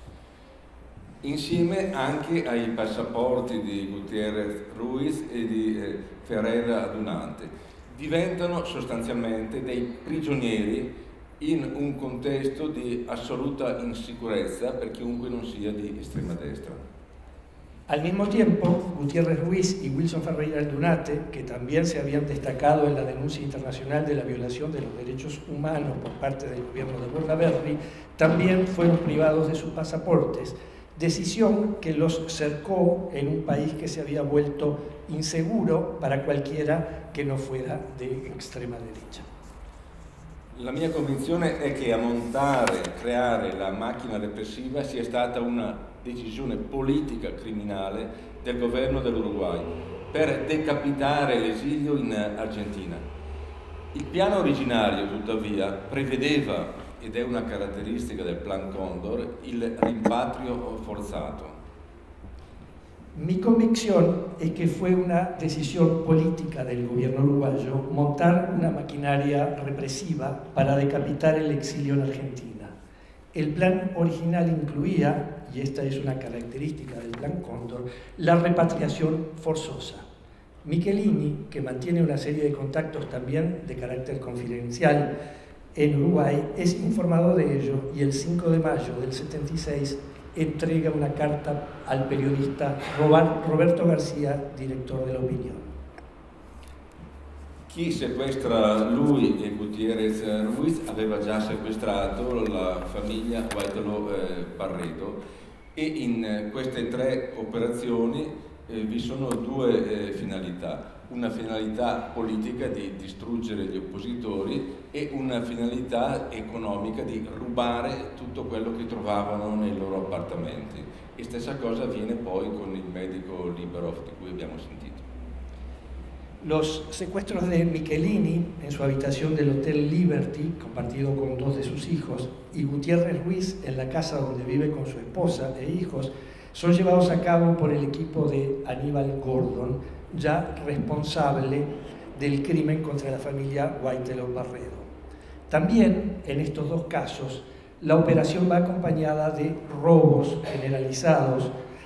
[SPEAKER 4] Insieme anche ai passaporti di Gutiérrez Ruiz e di Ferreira Dunante. Diventano sostanzialmente dei prigionieri in un contesto di assoluta insicurezza per chiunque non sia di estrema destra.
[SPEAKER 5] Al mismo tiempo, Gutiérrez Ruiz y Wilson Ferreira Aldunate, que también se habían destacado en la denuncia internacional de la violación de los derechos humanos por parte del gobierno de Bordaberry, también fueron privados de sus pasaportes, decisión que los cercó en un país que se había vuelto inseguro para cualquiera che non fuera di extrema derecha.
[SPEAKER 4] La mia convinzione è che a montare, creare la macchina repressiva sia stata una decisione politica criminale del governo dell'Uruguay per decapitare l'esilio in Argentina. Il piano originario, tuttavia, prevedeva, ed è una caratteristica del Plan Cóndor, il rimpatrio forzato.
[SPEAKER 5] Mi convicción es que fue una decisión política del gobierno uruguayo montar una maquinaria represiva para decapitar el exilio en Argentina. El plan original incluía, y esta es una característica del Plan Cóndor, la repatriación forzosa. Michelini, que mantiene una serie de contactos también de carácter confidencial en Uruguay, es informado de ello y el 5 de mayo del 76 entrega una carta al periodista Roberto García, director de La Opinión.
[SPEAKER 4] Chi sequestra lui e Gutiérrez Ruiz aveva già sequestrato la famiglia Guaitolo Barredo e in queste tre operazioni vi sono due finalità. Una finalità politica di distruggere gli oppositori e una finalità economica di rubare tutto quello che trovavano nei loro appartamenti. E stessa cosa avviene poi con il medico Liberov di cui abbiamo sentito.
[SPEAKER 5] Los secuestros de Michelini en su habitación del Hotel Liberty, compartido con dos de sus hijos, y Gutiérrez Ruiz en la casa donde vive con su esposa e hijos, son llevados a cabo por el equipo de Aníbal Gordon, ya responsable del crimen contra la familia Guaitelo Barredo. También en estos dos casos, la operación va acompañada de robos generalizados.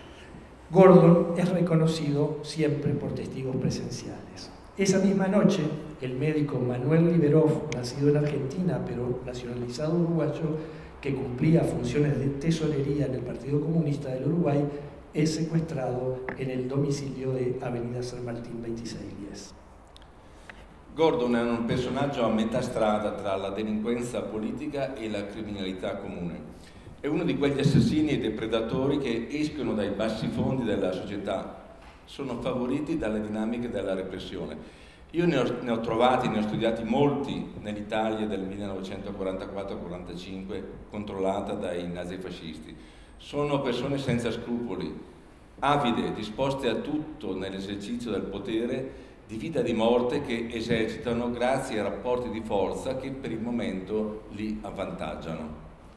[SPEAKER 5] Gordon es reconocido siempre por testigos presenciales. Esa misma noche, el médico Manuel Liberov, nacido en Argentina pero nacionalizado uruguayo, que cumplía funciones de tesorería en el Partido Comunista del Uruguay, è sequestrato nel domicilio di Avenida San Martín 2610.
[SPEAKER 4] Gordon è un personaggio a metà strada tra la delinquenza politica e la criminalità comune. È uno di quegli assassini e depredatori che escono dai bassi fondi della società, sono favoriti dalle dinamiche della repressione. Io ne ho trovati, ne ho studiati molti nell'Italia del 1944-45 controllata dai nazifascisti. Sono persone senza scrupoli, avide, disposte a tutto nell'esercizio del potere, di vita e di morte, che esercitano grazie ai rapporti di forza che per il momento li avvantaggiano.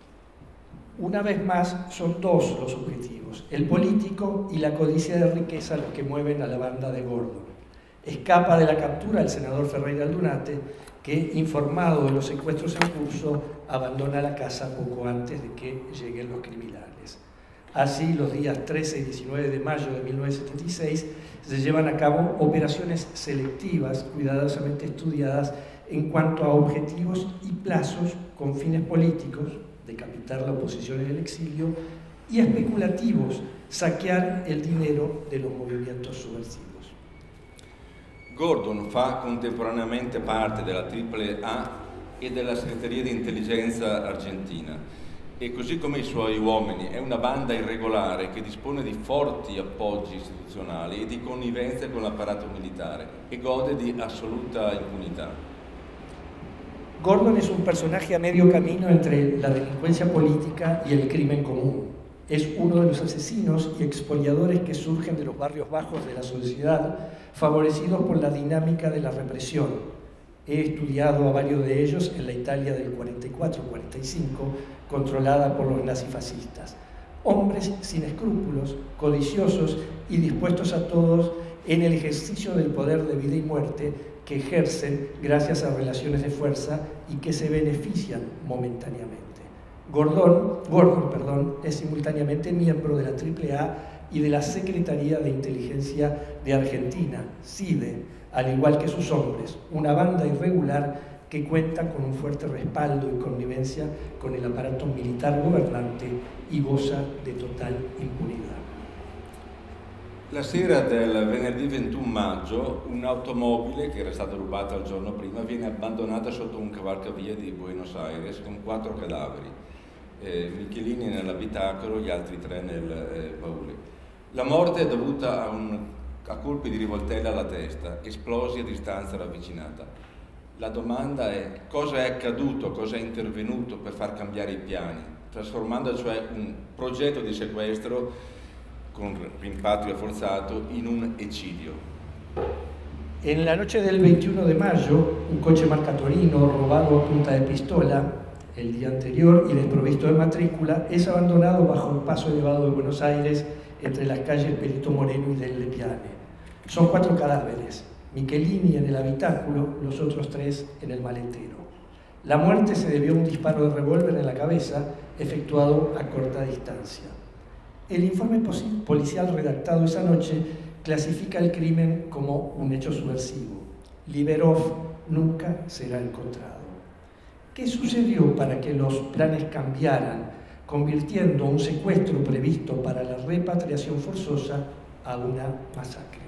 [SPEAKER 5] Una vez más, son dos los objetivos, el político y la codicia de riqueza los que mueven a la banda de Gordon. Escapa de la captura el senador Ferreira Aldunate, que, informado de los secuestros en curso, abandona la casa poco antes de que lleguen los criminales. Así, los días 13 y 19 de mayo de 1976 se llevan a cabo operaciones selectivas, cuidadosamente estudiadas en cuanto a objetivos y plazos con fines políticos, decapitar la oposición en el exilio, y especulativos, saquear el dinero de los movimientos subversivos.
[SPEAKER 4] Gordon fa contemporaneamente parte della AAA e della segreteria di intelligenza argentina e così come i suoi uomini è una banda irregolare che dispone di forti appoggi istituzionali e di connivenze con l'apparato militare e gode di assoluta impunità.
[SPEAKER 5] Gordon es un personaje a medio camino entre la delincuencia política y el crimen común. Es uno de los asesinos y expoliadores que surgen de los barrios bajos de la sociedad, favorecidos por la dinámica de la represión. He estudiado a varios de ellos en la Italia del 44-45, controlada por los nazifascistas. Hombres sin escrúpulos, codiciosos y dispuestos a todos en el ejercicio del poder de vida y muerte que ejercen gracias a relaciones de fuerza y que se benefician momentáneamente. Gordon es simultáneamente miembro de la AAA y de la Secretaría de Inteligencia de Argentina, CIDE, al igual que sus hombres, una banda irregular que cuenta con un fuerte respaldo y connivencia con el aparato militar gobernante y goza de total impunidad.
[SPEAKER 4] La sera del venerdì 21 maggio un'automobile che era stata rubata il giorno prima viene abbandonata sotto un cavalcavia di Buenos Aires con 4 cadaveri, Michelini nell'abitacolo, gli altri 3 nel baule. La morte è dovuta a colpi di rivoltella alla testa, esplosi a distanza ravvicinata. La domanda è: cosa è accaduto, cosa è intervenuto per far cambiare i piani, trasformando cioè un progetto di sequestro con rimpatrio forzato in un eccidio.
[SPEAKER 5] En la noche del 21 de mayo, un coche marca Torino robado a punta de pistola el día anterior y desprovisto de matrícula es abandonado bajo el paso elevado de Buenos Aires entre las calles Perito Moreno y del Lepiane. Son 4 cadáveres, Michelini en el habitáculo, los otros 3 en el maletero. La muerte se debió a un disparo de revólver en la cabeza efectuado a corta distancia. El informe policial redactado esa noche clasifica el crimen como un hecho subversivo. Liberov nunca será encontrado. ¿Qué sucedió para que los planes cambiaran, convirtiendo un secuestro previsto para la repatriación forzosa a una masacre?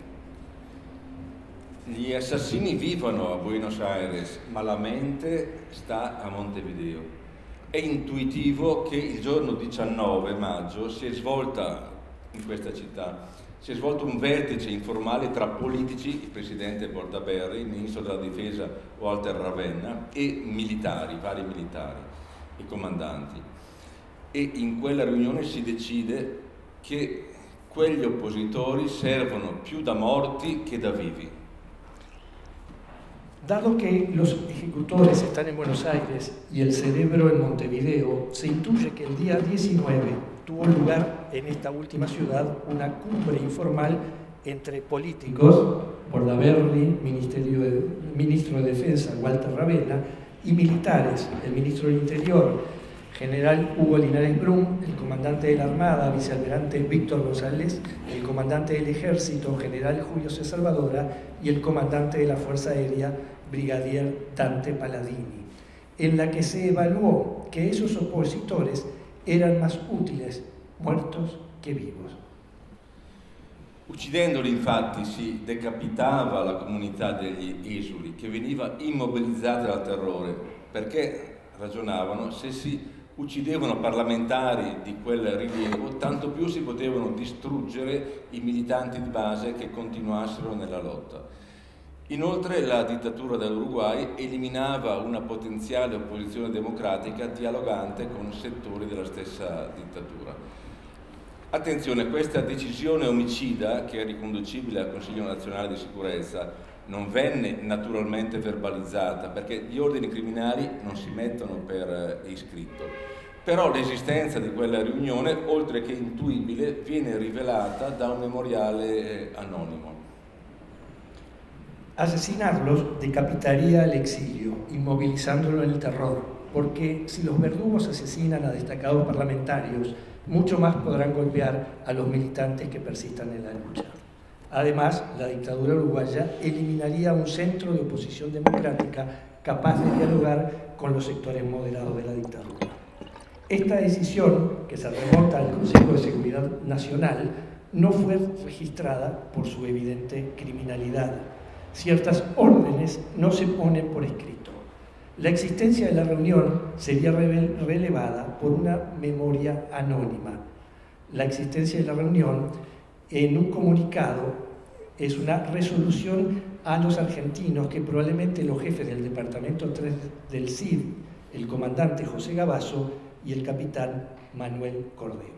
[SPEAKER 4] Gli assassini vivono a Buenos Aires, ma la mente sta a Montevideo. È intuitivo che il giorno 19 maggio si è svolta in questa città, si è svolto un vertice informale tra politici, il presidente Bordaberry, il ministro della difesa Walter Ravenna e militari, vari militari e comandanti. E in quella riunione si decide che quegli oppositori servono più da morti che da vivi.
[SPEAKER 5] Dado que los ejecutores están en Buenos Aires y el cerebro en Montevideo, se intuye que el día 19 tuvo lugar en esta última ciudad una cumbre informal entre políticos, Bordaberry, ministro de Defensa, Walter Ravenna, y militares, el ministro del Interior, general Hugo Linares Brum, el comandante de la Armada, vicealmirante Víctor González, el comandante del Ejército, general Julio César Badora, y el comandante de la Fuerza Aérea, brigadier Dante Palladini, en la que se evaluó que esos opositores eran más útiles muertos che vivos.
[SPEAKER 4] Uccidendoli infatti si decapitava la comunità degli esuli, che veniva immobilizzata dal terrore, perché ragionavano: se si uccidevano parlamentari di quel rilievo, tanto più si potevano distruggere i militanti di base che continuassero nella lotta. Inoltre la dittatura dell'Uruguay eliminava una potenziale opposizione democratica dialogante con settori della stessa dittatura. Attenzione, questa decisione omicida, che è riconducibile al Consiglio nazionale di sicurezza, non venne naturalmente verbalizzata, perché gli ordini criminali non si mettono per iscritto. Però l'esistenza di quella riunione, oltre che intuibile, viene rivelata da un memoriale anonimo.
[SPEAKER 5] Asesinarlos decapitaría al exilio, inmovilizándolo en el terror, porque si los verdugos asesinan a destacados parlamentarios, mucho más podrán golpear a los militantes que persistan en la lucha. Además, la dictadura uruguaya eliminaría un centro de oposición democrática capaz de dialogar con los sectores moderados de la dictadura. Esta decisión, que se remonta al Consejo de Seguridad Nacional, no fue registrada por su evidente criminalidad. Ciertas órdenes no se ponen por escrito. La existencia de la reunión sería relevada por una memoria anónima. La existencia de la reunión en un comunicado es una resolución a los argentinos que probablemente los jefes del Departamento 3 del CID, el comandante José Gabasso y el capitán Manuel Cordero.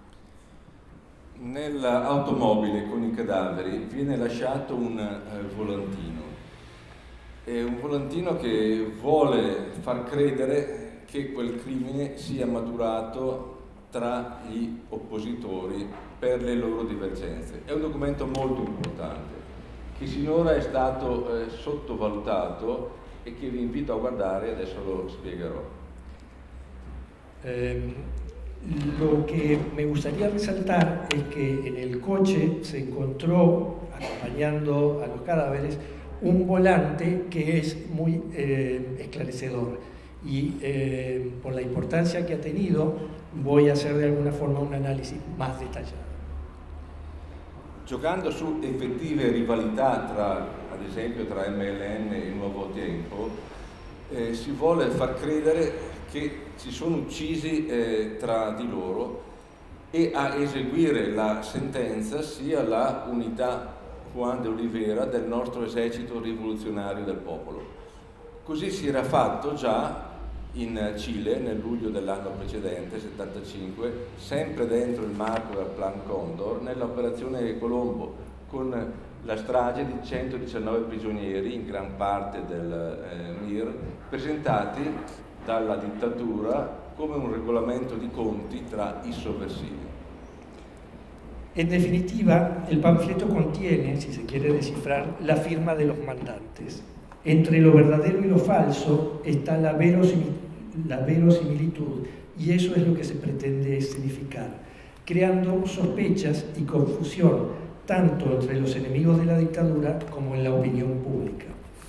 [SPEAKER 4] Nell'automobile con i cadaveri viene lasciato un volantino. È un volantino che vuole far credere che quel crimine sia maturato tra gli oppositori per le loro divergenze. È un documento molto importante, che sinora è stato sottovalutato e che vi invito a guardare, adesso lo spiegherò.
[SPEAKER 5] Lo que me gustaría resaltar es que en el coche se encontró, acompañando a los cadáveres, un volante que es muy esclarecedor y por la importancia que ha tenido voy a hacer de alguna forma un análisis más detallado.
[SPEAKER 4] giocando su effettive rivalità ad esempio tra MLN e Nuovo Tempo, si vuole far credere che si sono uccisi tra di loro, e a eseguire la sentenza sia la unità Juan de Oliveira del nostro esercito rivoluzionario del popolo. Così si era fatto già in Cile nel luglio dell'anno precedente, 75, sempre dentro il marco del Plan Condor, nell'operazione Colombo, con la strage di 119 prigionieri, in gran parte del MIR, presentati dalla dittatura come un regolamento di conti tra i sovversivi.
[SPEAKER 5] En definitiva, el panfleto contiene, si se quiere descifrar, la firma de los mandantes. Entre lo verdadero y lo falso está la verosimilitud, y eso es lo que se pretende escenificar, creando sospechas y confusión tanto entre los enemigos de la dictadura como en la opinión pública.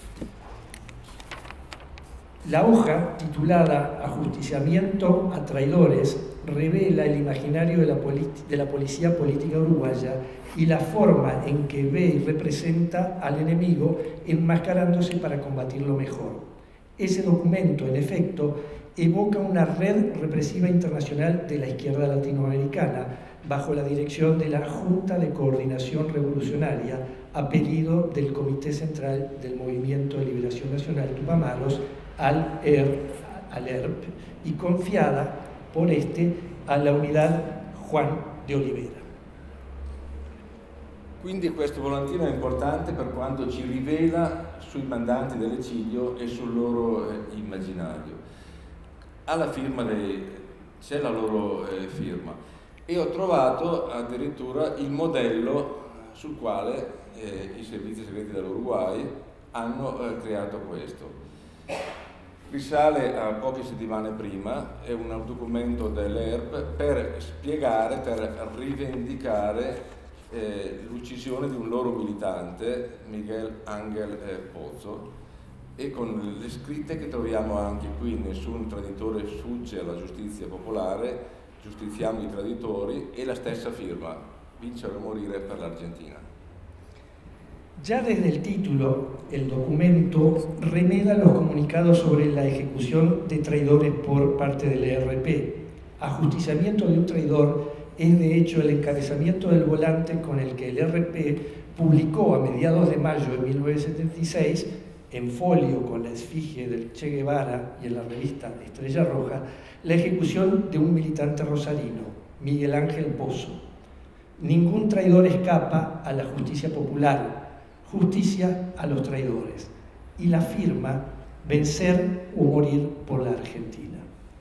[SPEAKER 5] La hoja, titulada Ajusticiamiento a traidores, revela el imaginario de la policía política uruguaya y la forma en que ve y representa al enemigo enmascarándose para combatirlo mejor. Ese documento, en efecto, evoca una red represiva internacional de la izquierda latinoamericana bajo la dirección de la Junta de Coordinación Revolucionaria, a pedido del Comité Central del Movimiento de Liberación Nacional Tupamaros, al ERP, y confiada por este a la unidad Juan de Oliveira.
[SPEAKER 4] Quindi questo volantino è importante per quanto ci rivela sui mandanti dell'eccidio e sul loro immaginario. Alla firma c'è la loro firma, e ho trovato addirittura il modello sul quale i servizi segreti dell'Uruguay hanno creato questo. Risale a poche settimane prima, è un documento dell'ERP per spiegare, per rivendicare l'uccisione di un loro militante, Miguel Ángel Pozo, e con le scritte che troviamo anche qui: nessun traditore sfugge alla giustizia popolare, giustiziamo i traditori, e la stessa firma: vincere o morire per l'Argentina.
[SPEAKER 5] Ya desde el título, el documento remeda los comunicados sobre la ejecución de traidores por parte del ERP. Ajusticiamiento de un traidor es de hecho el encabezamiento del volante con el que el ERP publicó a mediados de mayo de 1976, en folio con la esfinge del Che Guevara y en la revista Estrella Roja, la ejecución de un militante rosarino, Miguel Ángel Pozo. Ningún traidor escapa a la justicia popular. Justicia a los traidores, y la firma vencer o morir por la Argentina.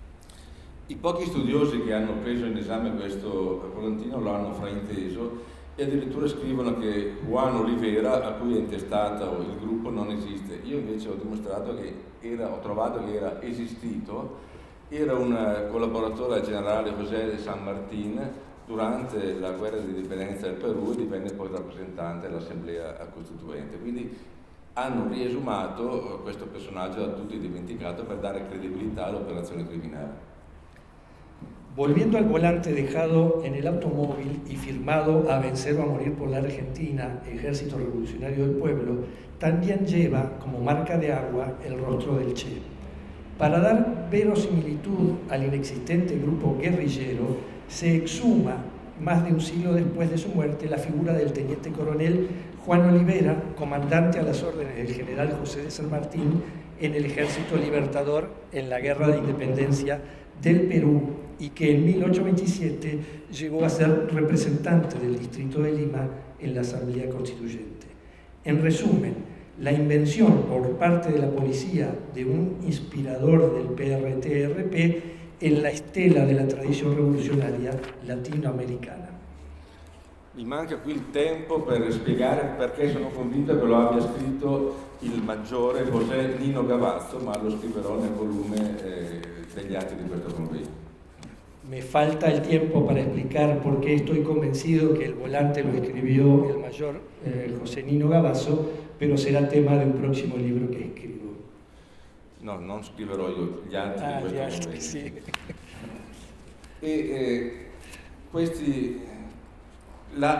[SPEAKER 4] I pochi studiosi che hanno preso in esame questo volantino lo hanno frainteso e addirittura scrivono che Juan Oliveira, a cui è intestato il gruppo, non esiste. Io invece ho dimostrato ho trovato che era esistito, era un collaboratore al generale José de San Martín durante la guerra di indipendenza del Perù, e divenne poi rappresentante dell'Assemblea Costituente. Quindi hanno riesumato questo personaggio da tutti dimenticato per dare credibilità all'operazione criminale.
[SPEAKER 5] Volviendo al volante dejado en el automóvil y firmado a vencer o a morir por la Argentina, Ejército Revolucionario del Pueblo, también lleva como marca de agua el rostro del Che. Para dar verosimilitud al inexistente grupo guerrillero, se exhuma, más de un siglo después de su muerte, la figura del teniente coronel Juan Oliveira, comandante a las órdenes del general José de San Martín en el Ejército Libertador en la Guerra de Independencia del Perú, y que en 1827 llegó a ser representante del Distrito de Lima en la Asamblea Constituyente. En resumen, la invención por parte de la policía de un inspirador del PRT-RP en la estela della tradizione rivoluzionaria latinoamericana.
[SPEAKER 4] Mi manca qui il tempo per spiegare perché sono convinto che lo abbia scritto il maggiore José Nino Gavazzo, ma lo scriverò nel volume degli atti di questo convegno.
[SPEAKER 5] Me falta el tiempo para explicar por qué estoy convencido que el volante lo escribió el mayor José Nino Gavazzo, pero será tema de un próximo libro que escribo.
[SPEAKER 4] No, non scriverò io gli atti di questo convegno.
[SPEAKER 5] Sì.
[SPEAKER 4] E questi,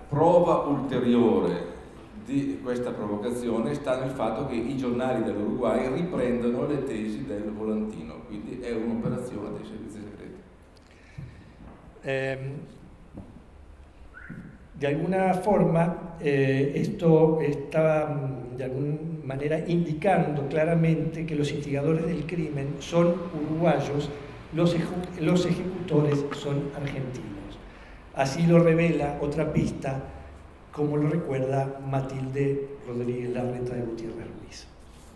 [SPEAKER 4] prova ulteriore di questa provocazione sta nel fatto che i giornali dell'Uruguay riprendono le tesi del volantino, quindi è un'operazione dei servizi segreti.
[SPEAKER 5] De alguna forma, esto está de alguna manera indicando claramente que los instigadores del crimen son uruguayos, los ejecutores son argentinos. Así lo revela otra pista, como lo recuerda Matilde Rodríguez Larreta de Gutiérrez Ruiz.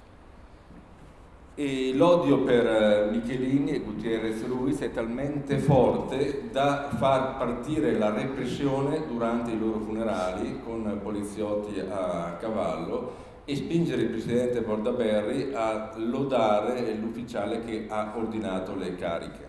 [SPEAKER 4] E l'odio per Michelini e Gutiérrez Ruiz è talmente forte da far partire la repressione durante i loro funerali con poliziotti a cavallo e spingere il presidente Bordaberry a lodare l'ufficiale che ha ordinato le cariche.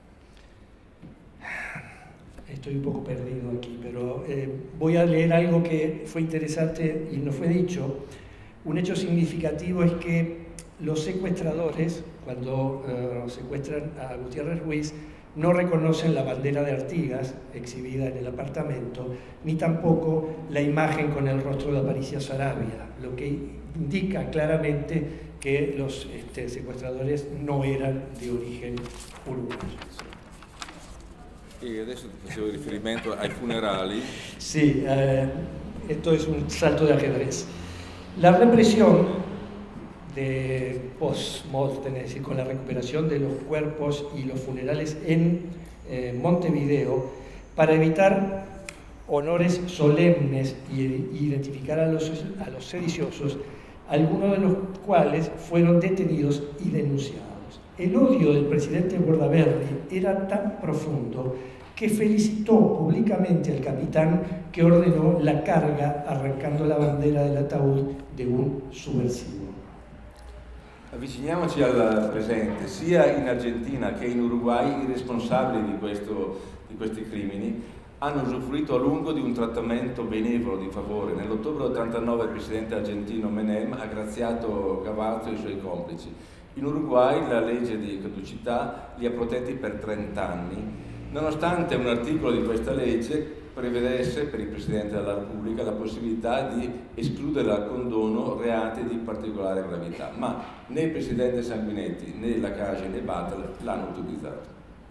[SPEAKER 5] Estoy un poco perdido aquí, pero voy a leer algo que fue interesante y no fue dicho. Un hecho significativo es que los secuestradores, cuando secuestran a Gutiérrez Ruiz, no reconocen la bandera de Artigas exhibida en el apartamento, ni tampoco la imagen con el rostro de Aparicio Saravia, lo que indica claramente que los secuestradores no eran de origen uruguayo.
[SPEAKER 4] E adesso facevo riferimento ai funerali.
[SPEAKER 5] Sí, esto es un salto de ajedrez. La represión de post-mortem, es decir, con la recuperación de los cuerpos y los funerales en Montevideo, para evitar honores solemnes y identificar a los sediciosos, algunos de los cuales fueron detenidos y denunciados. El odio del presidente Bordaberry era tan profundo que felicitó públicamente al capitán que ordenó la carga arrancando la bandera del ataúd de un subversivo.
[SPEAKER 4] Avviciniamoci al presente, sia in Argentina che in Uruguay i responsabili di questi crimini hanno usufruito a lungo di un trattamento benevolo di favore. Nell'ottobre 89 il presidente argentino Menem ha graziato Gavazzo e i suoi complici. In Uruguay la legge di caducità li ha protetti per 30 anni, nonostante un articolo di questa legge prevedesse per il Presidente della Repubblica la possibilità di escludere dal condono reati di particolare gravità, ma né il Presidente Sanguinetti né la Cage né Battle l'hanno utilizzato.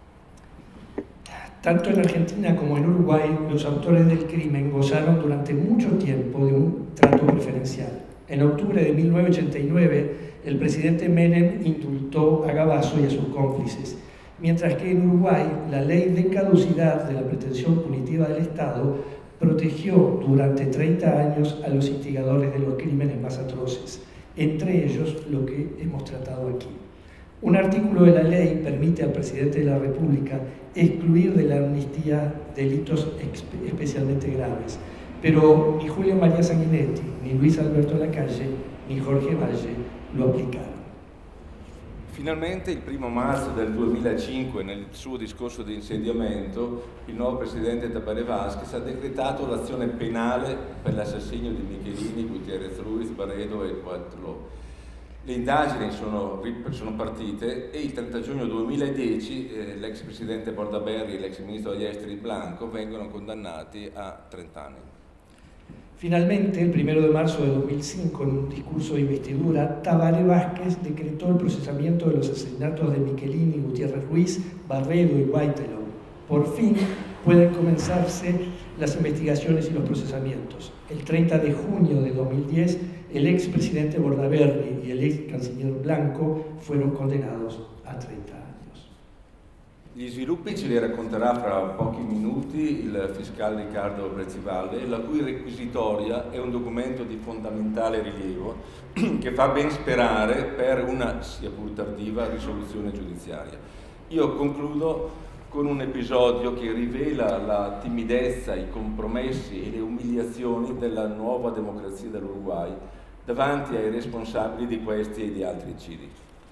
[SPEAKER 5] Tanto en Argentina como en Uruguay, los autores del crimen gozaron durante mucho tiempo de un trato preferencial. En octubre de 1989, el presidente Menem indultó a Gavazzo y a sus cómplices, mientras que en Uruguay la ley de caducidad de la pretensión punitiva del Estado protegió durante 30 años a los instigadores de los crímenes más atroces, entre ellos lo que hemos tratado aquí. Un artículo de la ley permite al presidente de la República excluir de la amnistía delitos especialmente graves, pero ni Julio María Sanguinetti, ni Luis Alberto Lacalle, ni Jorge Valle lo aplicaron.
[SPEAKER 4] Finalmente il 1 marzo del 2005, nel suo discorso di insediamento, il nuovo presidente Tabaré Vázquez ha decretato l'azione penale per l'assassinio di Michelini, Gutiérrez Ruiz, Barredo e Quattro. Le indagini sono partite e il 30 giugno 2010 l'ex presidente Bordaberry e l'ex ministro degli esteri Blanco vengono condannati a 30 anni.
[SPEAKER 5] Finalmente, el 1 de marzo de 2005, en un discurso de investidura, Tabaré Vázquez decretó el procesamiento de los asesinatos de Michelini, Gutiérrez Ruiz, Barredo y Guaitelo. Por fin pueden comenzarse las investigaciones y los procesamientos. El 30 de junio de 2010, el expresidente Bordaberry y el ex canciller Blanco fueron condenados a 30 años.
[SPEAKER 4] Gli sviluppi ce li racconterà fra pochi minuti il fiscale Riccardo Prezzivalle, la cui requisitoria è un documento di fondamentale rilievo che fa ben sperare per una, sia pur tardiva, risoluzione giudiziaria. Io concludo con un episodio che rivela la timidezza, i compromessi e le umiliazioni della nuova democrazia dell'Uruguay davanti ai responsabili di questi e di altri eccidi.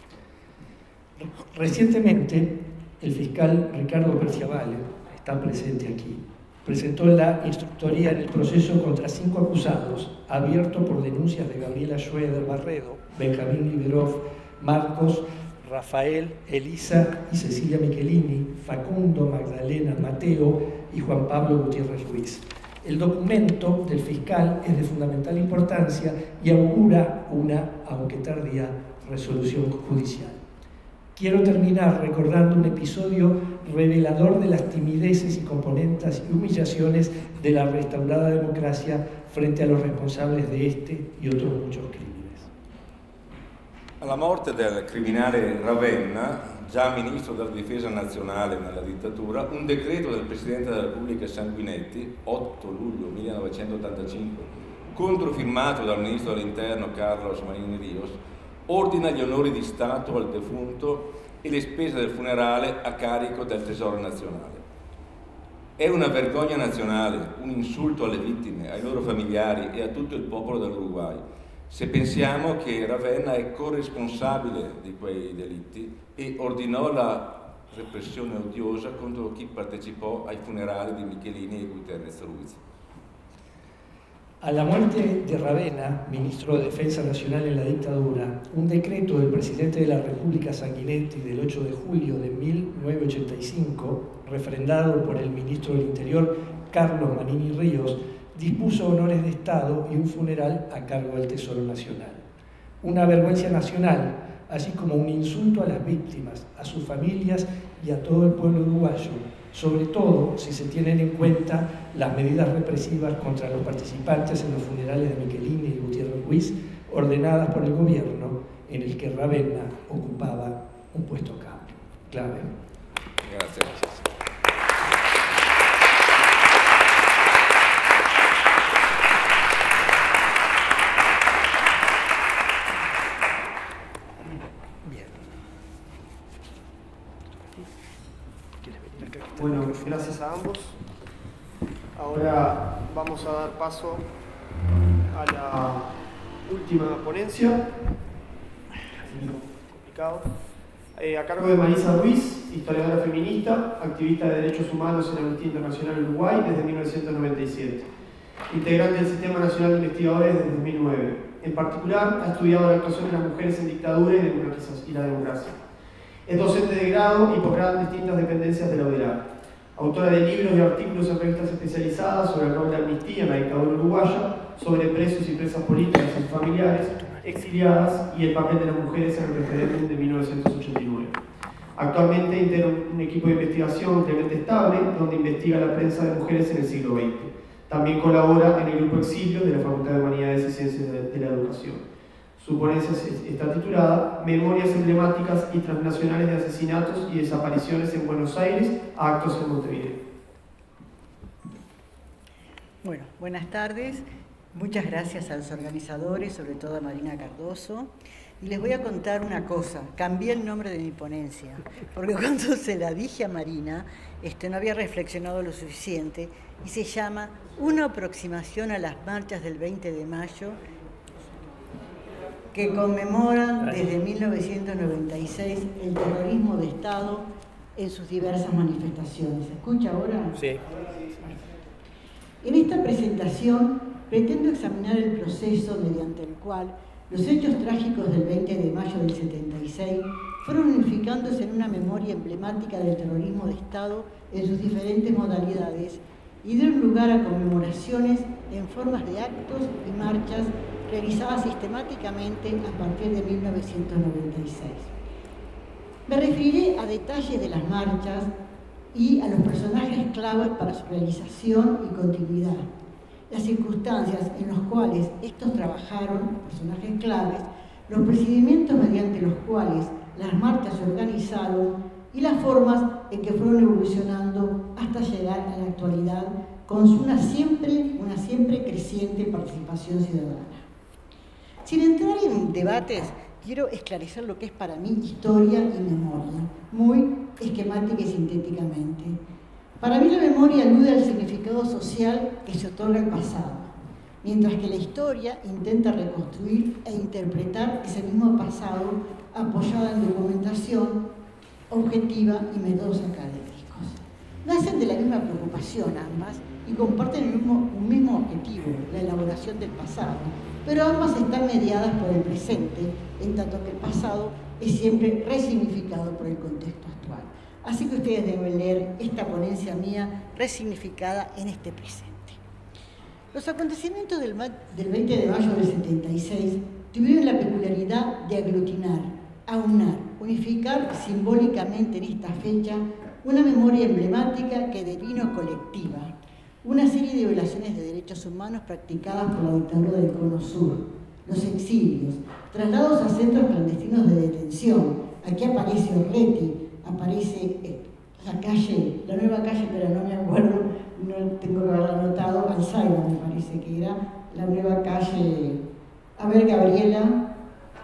[SPEAKER 5] Recientemente, el fiscal Ricardo Prezzivalle, está presente aquí, presentó la instructoría en el proceso contra 5 acusados, abierto por denuncias de Gabriela Schroeder Barredo, Benjamín Liberov, Marcos, Rafael, Elisa y Cecilia Michelini, Facundo, Magdalena, Mateo y Juan Pablo Gutiérrez Ruiz. El documento del fiscal es de fundamental importancia y augura una, aunque tardía, resolución judicial. Quiero terminar recordando un episodio revelador de las timideces y componentes y humillaciones de la restaurada democracia frente a los responsables de este y otros muchos crímenes.
[SPEAKER 4] Alla morte del criminale Ravenna, già ministro della difesa nazionale nella dittatura, un decreto del Presidente della Repubblica Sanguinetti, 8 luglio 1985, controfirmato dal ministro dell'Interno Carlos Marín Ríos, ordina gli onori di Stato al defunto e le spese del funerale a carico del Tesoro nazionale. È una vergogna nazionale, un insulto alle vittime, ai loro familiari e a tutto il popolo dell'Uruguay, se pensiamo che Ravenna è corresponsabile di quei delitti e ordinò la repressione odiosa contro chi partecipò ai funerali di Michelini e Gutiérrez Ruiz.
[SPEAKER 5] A la muerte de Ravenna, ministro de Defensa Nacional en la dictadura, un decreto del presidente de la República Sanguinetti del 8 de julio de 1985, refrendado por el ministro del Interior Carlos Manini Ríos, dispuso honores de Estado y un funeral a cargo del Tesoro Nacional. Una vergüenza nacional, así como un insulto a las víctimas, a sus familias y a todo el pueblo uruguayo, sobre todo si se tienen en cuenta las medidas represivas contra los participantes en los funerales de Michelini y Gutiérrez Ruiz, ordenadas por el gobierno en el que Ravenna ocupaba un puesto clave.
[SPEAKER 4] Gracias.
[SPEAKER 1] Bueno, gracias a ambos. Ahora vamos a dar paso a la última ponencia, complicado, a cargo de Marisa Ruiz, historiadora feminista, activista de derechos humanos en Amnistía Internacional Uruguay desde 1997, integrante del Sistema Nacional de Investigadores desde 2009. En particular, ha estudiado la actuación de las mujeres en dictadura y la democracia. Es docente de grado y posgrado en distintas dependencias de la UDELAR. Autora de libros y artículos en revistas especializadas sobre el rol de Amnistía en la dictadura uruguaya, sobre presos y presas políticas y sus familiares, exiliadas y el papel de las mujeres en el referéndum de 1989. Actualmente integra un equipo de investigación ampliamente estable donde investiga la prensa de mujeres en el siglo XX. También colabora en el Grupo Exilio de la Facultad de Humanidades y Ciencias de la Educación. Su ponencia está titulada Memorias emblemáticas y transnacionales de asesinatos y desapariciones en Buenos Aires, actos en Montevideo.
[SPEAKER 6] Bueno, buenas tardes. Muchas gracias a los organizadores, sobre todo a Marina Cardoso. Y les voy a contar una cosa. Cambié el nombre de mi ponencia, porque cuando se la dije a Marina, no había reflexionado lo suficiente, y se llama Una aproximación a las marchas del 20 de mayo, que conmemoran desde 1996 el terrorismo de Estado en sus diversas manifestaciones. ¿Se escucha ahora?
[SPEAKER 5] Sí.
[SPEAKER 6] En esta presentación pretendo examinar el proceso mediante el cual los hechos trágicos del 20 de mayo del 76 fueron unificándose en una memoria emblemática del terrorismo de Estado en sus diferentes modalidades y dieron lugar a conmemoraciones en formas de actos y marchas realizadas sistemáticamente a partir de 1996. Me referiré a detalles de las marchas y a los personajes claves para su realización y continuidad, las circunstancias en las cuales estos trabajaron, personajes claves, los procedimientos mediante los cuales las marchas se organizaron y las formas en que fueron evolucionando hasta llegar a la actualidad con una siempre creciente participación ciudadana. Sin entrar en debates, quiero esclarecer lo que es para mí historia y memoria, muy esquemática y sintéticamente. Para mí la memoria alude al significado social que se otorga al pasado, mientras que la historia intenta reconstruir e interpretar ese mismo pasado apoyada en documentación objetiva y métodos académicos. Nacen de la misma preocupación ambas y comparten un mismo objetivo, la elaboración del pasado, pero ambas están mediadas por el presente, en tanto que el pasado es siempre resignificado por el contexto actual. Así que ustedes deben leer esta ponencia mía resignificada en este presente. Los acontecimientos del 20 de mayo del 76 tuvieron la peculiaridad de aglutinar, aunar, unificar simbólicamente en esta fecha una memoria emblemática que devino colectiva, una serie de violaciones de derechos humanos practicadas por la dictadura del Cono Sur, los exilios, traslados a centros clandestinos de detención. Aquí aparece Orleti, aparece la nueva calle, pero no me acuerdo, no tengo que haberla anotado, Alzheimer me parece que era, la nueva calle, a ver Gabriela,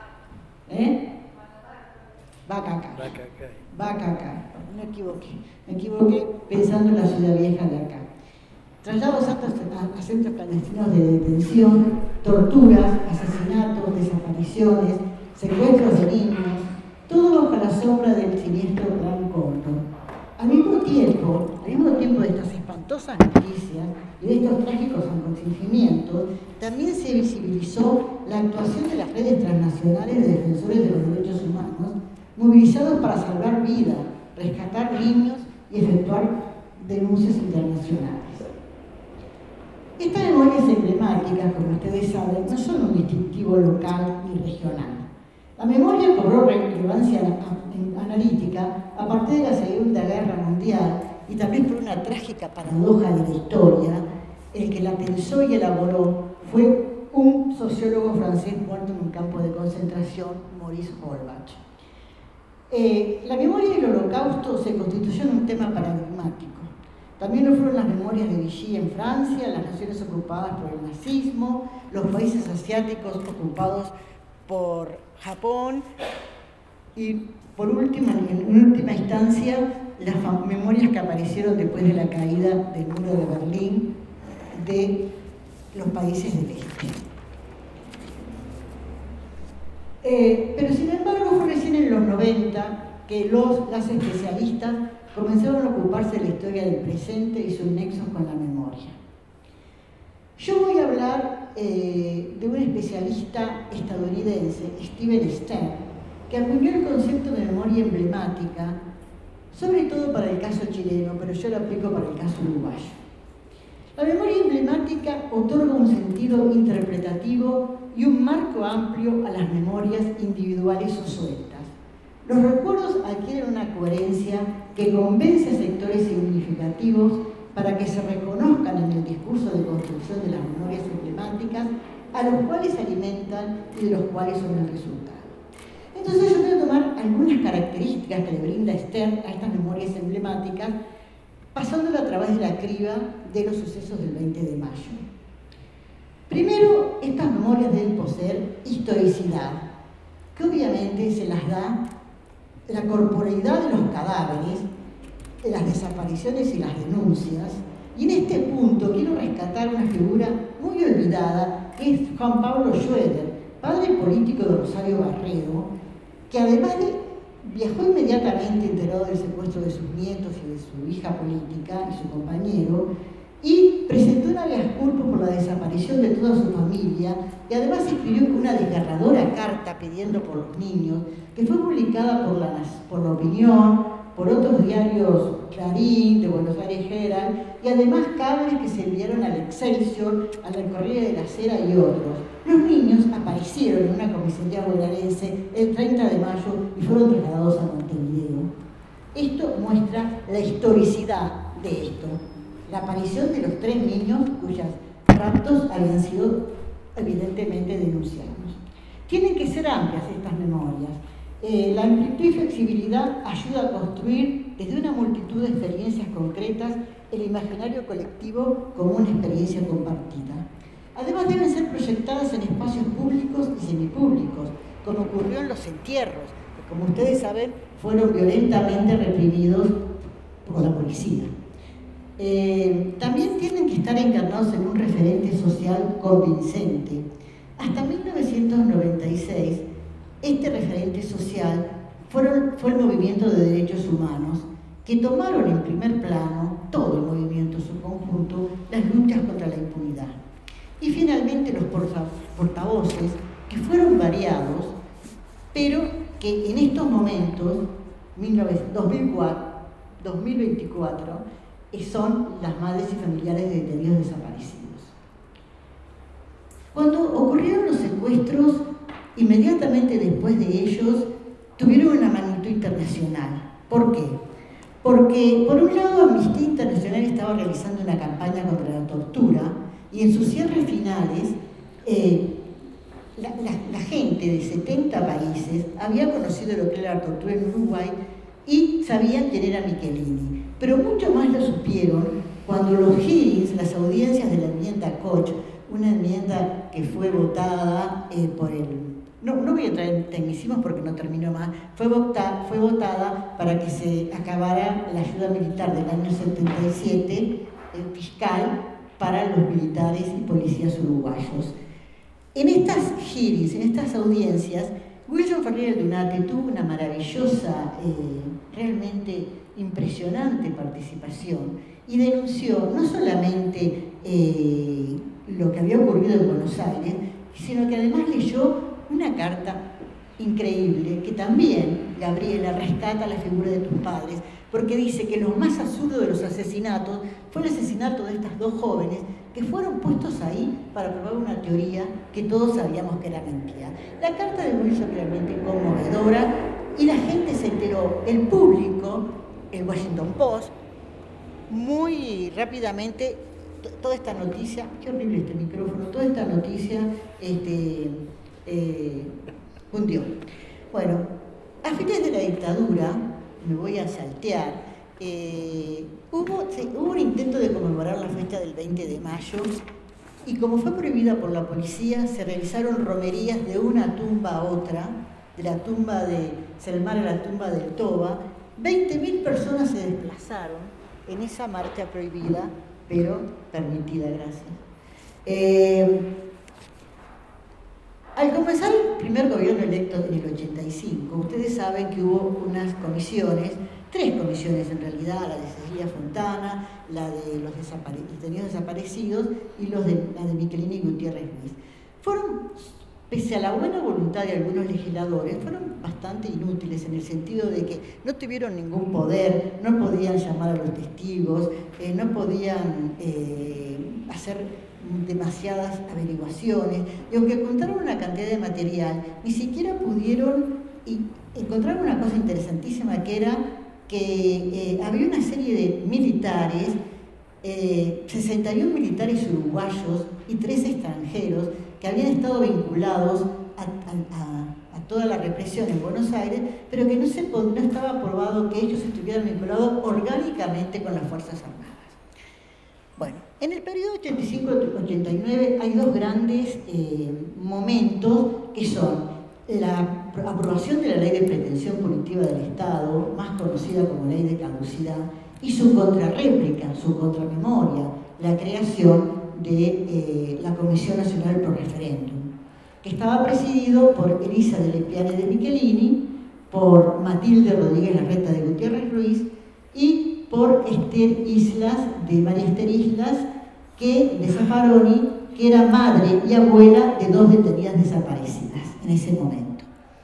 [SPEAKER 6] Bacacay, me equivoqué pensando en la ciudad vieja de acá. Traslados a centros clandestinos de detención, torturas, asesinatos, desapariciones, secuestros de niños, todo bajo la sombra del siniestro Plan Cóndor. Al mismo tiempo de estas espantosas noticias y de estos trágicos acontecimientos, también se visibilizó la actuación de las redes transnacionales de defensores de los derechos humanos, movilizados para salvar vidas, rescatar niños y efectuar denuncias internacionales. Estas memorias emblemáticas, como ustedes saben, no son un distintivo local ni regional. La memoria cobró relevancia analítica a partir de la Segunda Guerra Mundial y también por una trágica paradoja de la historia. El que la pensó y elaboró fue un sociólogo francés muerto en un campo de concentración, Maurice Holbach. La memoria del Holocausto se constituyó en un tema paradigmático. También lo fueron las memorias de Vichy en Francia, las naciones ocupadas por el nazismo, los países asiáticos ocupados por Japón y, por último, en última instancia, las memorias que aparecieron después de la caída del muro de Berlín de los países del este. Pero sin embargo fue recién en los 90 que las especialistas comenzaron a ocuparse de la historia del presente y sus nexos con la memoria. Yo voy a hablar de un especialista estadounidense, Steven Stern, que acuñó el concepto de memoria emblemática, sobre todo para el caso chileno, pero yo lo aplico para el caso uruguayo. La memoria emblemática otorga un sentido interpretativo y un marco amplio a las memorias individuales o sueltas. Los recuerdos adquieren una coherencia que convence a sectores significativos para que se reconozcan en el discurso de construcción de las memorias emblemáticas, a los cuales se alimentan y de los cuales son el resultado. Entonces yo voy a tomar algunas características que le brinda Stern a estas memorias emblemáticas, pasándolo a través de la criba de los sucesos del 20 de mayo. Primero, estas memorias deben poseer historicidad, que obviamente se las da la corporeidad de los cadáveres, las desapariciones y las denuncias. Y en este punto quiero rescatar una figura muy olvidada, que es Juan Pablo Schroeder, padre político de Rosario Barredo, que además viajó inmediatamente enterado del secuestro de sus nietos y de su hija política y su compañero, y presentó un habeas corpus por la desaparición de toda su familia, y además escribió una desgarradora carta pidiendo por los niños, que fue publicada por La Opinión, por otros diarios, Clarín, de Buenos Aires Herald, y además cables que se enviaron al Excelsior, a la Corriere de la Sera y otros. Los niños aparecieron en una comisaría bonaerense el 30 de mayo y fueron trasladados a Montevideo. Esto muestra la historicidad de esto, la aparición de los 3 niños cuyos raptos habían sido evidentemente denunciados. Tienen que ser amplias estas memorias. La amplitud y flexibilidad ayuda a construir desde una multitud de experiencias concretas el imaginario colectivo como una experiencia compartida. Además deben ser proyectadas en espacios públicos y semipúblicos, como ocurrió en los entierros, que como ustedes saben fueron violentamente reprimidos por la policía. También tienen que estar encarnados en un referente social convincente. Hasta 1996, este referente social fue el movimiento de derechos humanos, que tomaron en primer plano, todo el movimiento en su conjunto, las luchas contra la impunidad. Y finalmente los portavoces, que fueron variados, pero que en estos momentos, 2024, son las madres y familiares de detenidos desaparecidos. Cuando ocurrieron los secuestros, inmediatamente después de ellos, tuvieron una magnitud internacional. ¿Por qué? Porque, por un lado, Amnistía Internacional estaba realizando una campaña contra la tortura y en sus cierres finales, la gente de 70 países había conocido lo que era la tortura en Uruguay y sabían quién era Michelini. Pero mucho más lo supieron cuando los hearings, las audiencias de la enmienda Koch, una enmienda que fue votada por el... No voy a entrar en tecnicismos porque no termino más. Fue votada para que se acabara la ayuda militar del año 77, fiscal, para los militares y policías uruguayos. En estas hearings, en estas audiencias, Wilson Ferreira Aldunate tuvo una maravillosa, realmente impresionante participación y denunció no solamente lo que había ocurrido en Buenos Aires, sino que además leyó una carta increíble que también, Gabriela, rescata la figura de tus padres, porque dice que lo más absurdo de los asesinatos fue el asesinato de estas dos jóvenes que fueron puestos ahí para probar una teoría que todos sabíamos que era mentira. La carta de Wilson realmente conmovedora y la gente se enteró, el público, el Washington Post, muy rápidamente, toda esta noticia, qué horrible este micrófono, toda esta noticia hundió. Bueno, a fines de la dictadura, me voy a saltear, hubo un intento de conmemorar la fecha del 20 de mayo y como fue prohibida por la policía, se realizaron romerías de una tumba a otra, de la tumba de Selmar a la tumba del Toba. 20.000 personas se desplazaron en esa marcha prohibida, pero permitida, gracias. Al comenzar el primer gobierno electo en el 85, ustedes saben que hubo unas comisiones, 3 comisiones en realidad, la de Cecilia Fontana, la de los detenidos desaparecidos y la de Michelini y Gutiérrez Luis. Fueron, pese a la buena voluntad de algunos legisladores, fueron bastante inútiles en el sentido de que no tuvieron ningún poder, no podían llamar a los testigos, no podían hacer demasiadas averiguaciones, y aunque contaron una cantidad de material, ni siquiera pudieron encontrar una cosa interesantísima, que era que había una serie de militares, 61 militares uruguayos y 3 extranjeros que habían estado vinculados a toda la represión en Buenos Aires, pero que no estaba probado que ellos estuvieran vinculados orgánicamente con las Fuerzas Armadas. Bueno, en el periodo 85-89 hay 2 grandes momentos que son la aprobación de la Ley de Pretensión Punitiva del Estado, más conocida como Ley de Caducidad, y su contrarréplica, su contramemoria, la creación de la Comisión Nacional Pro Referéndum, que estaba presidido por Elisa de Lepiane de Michelini, por Matilde Rodríguez Larreta de Gutiérrez Ruiz y por María Esther Islas de Zaffaroni, que era madre y abuela de 2 detenidas desaparecidas en ese momento.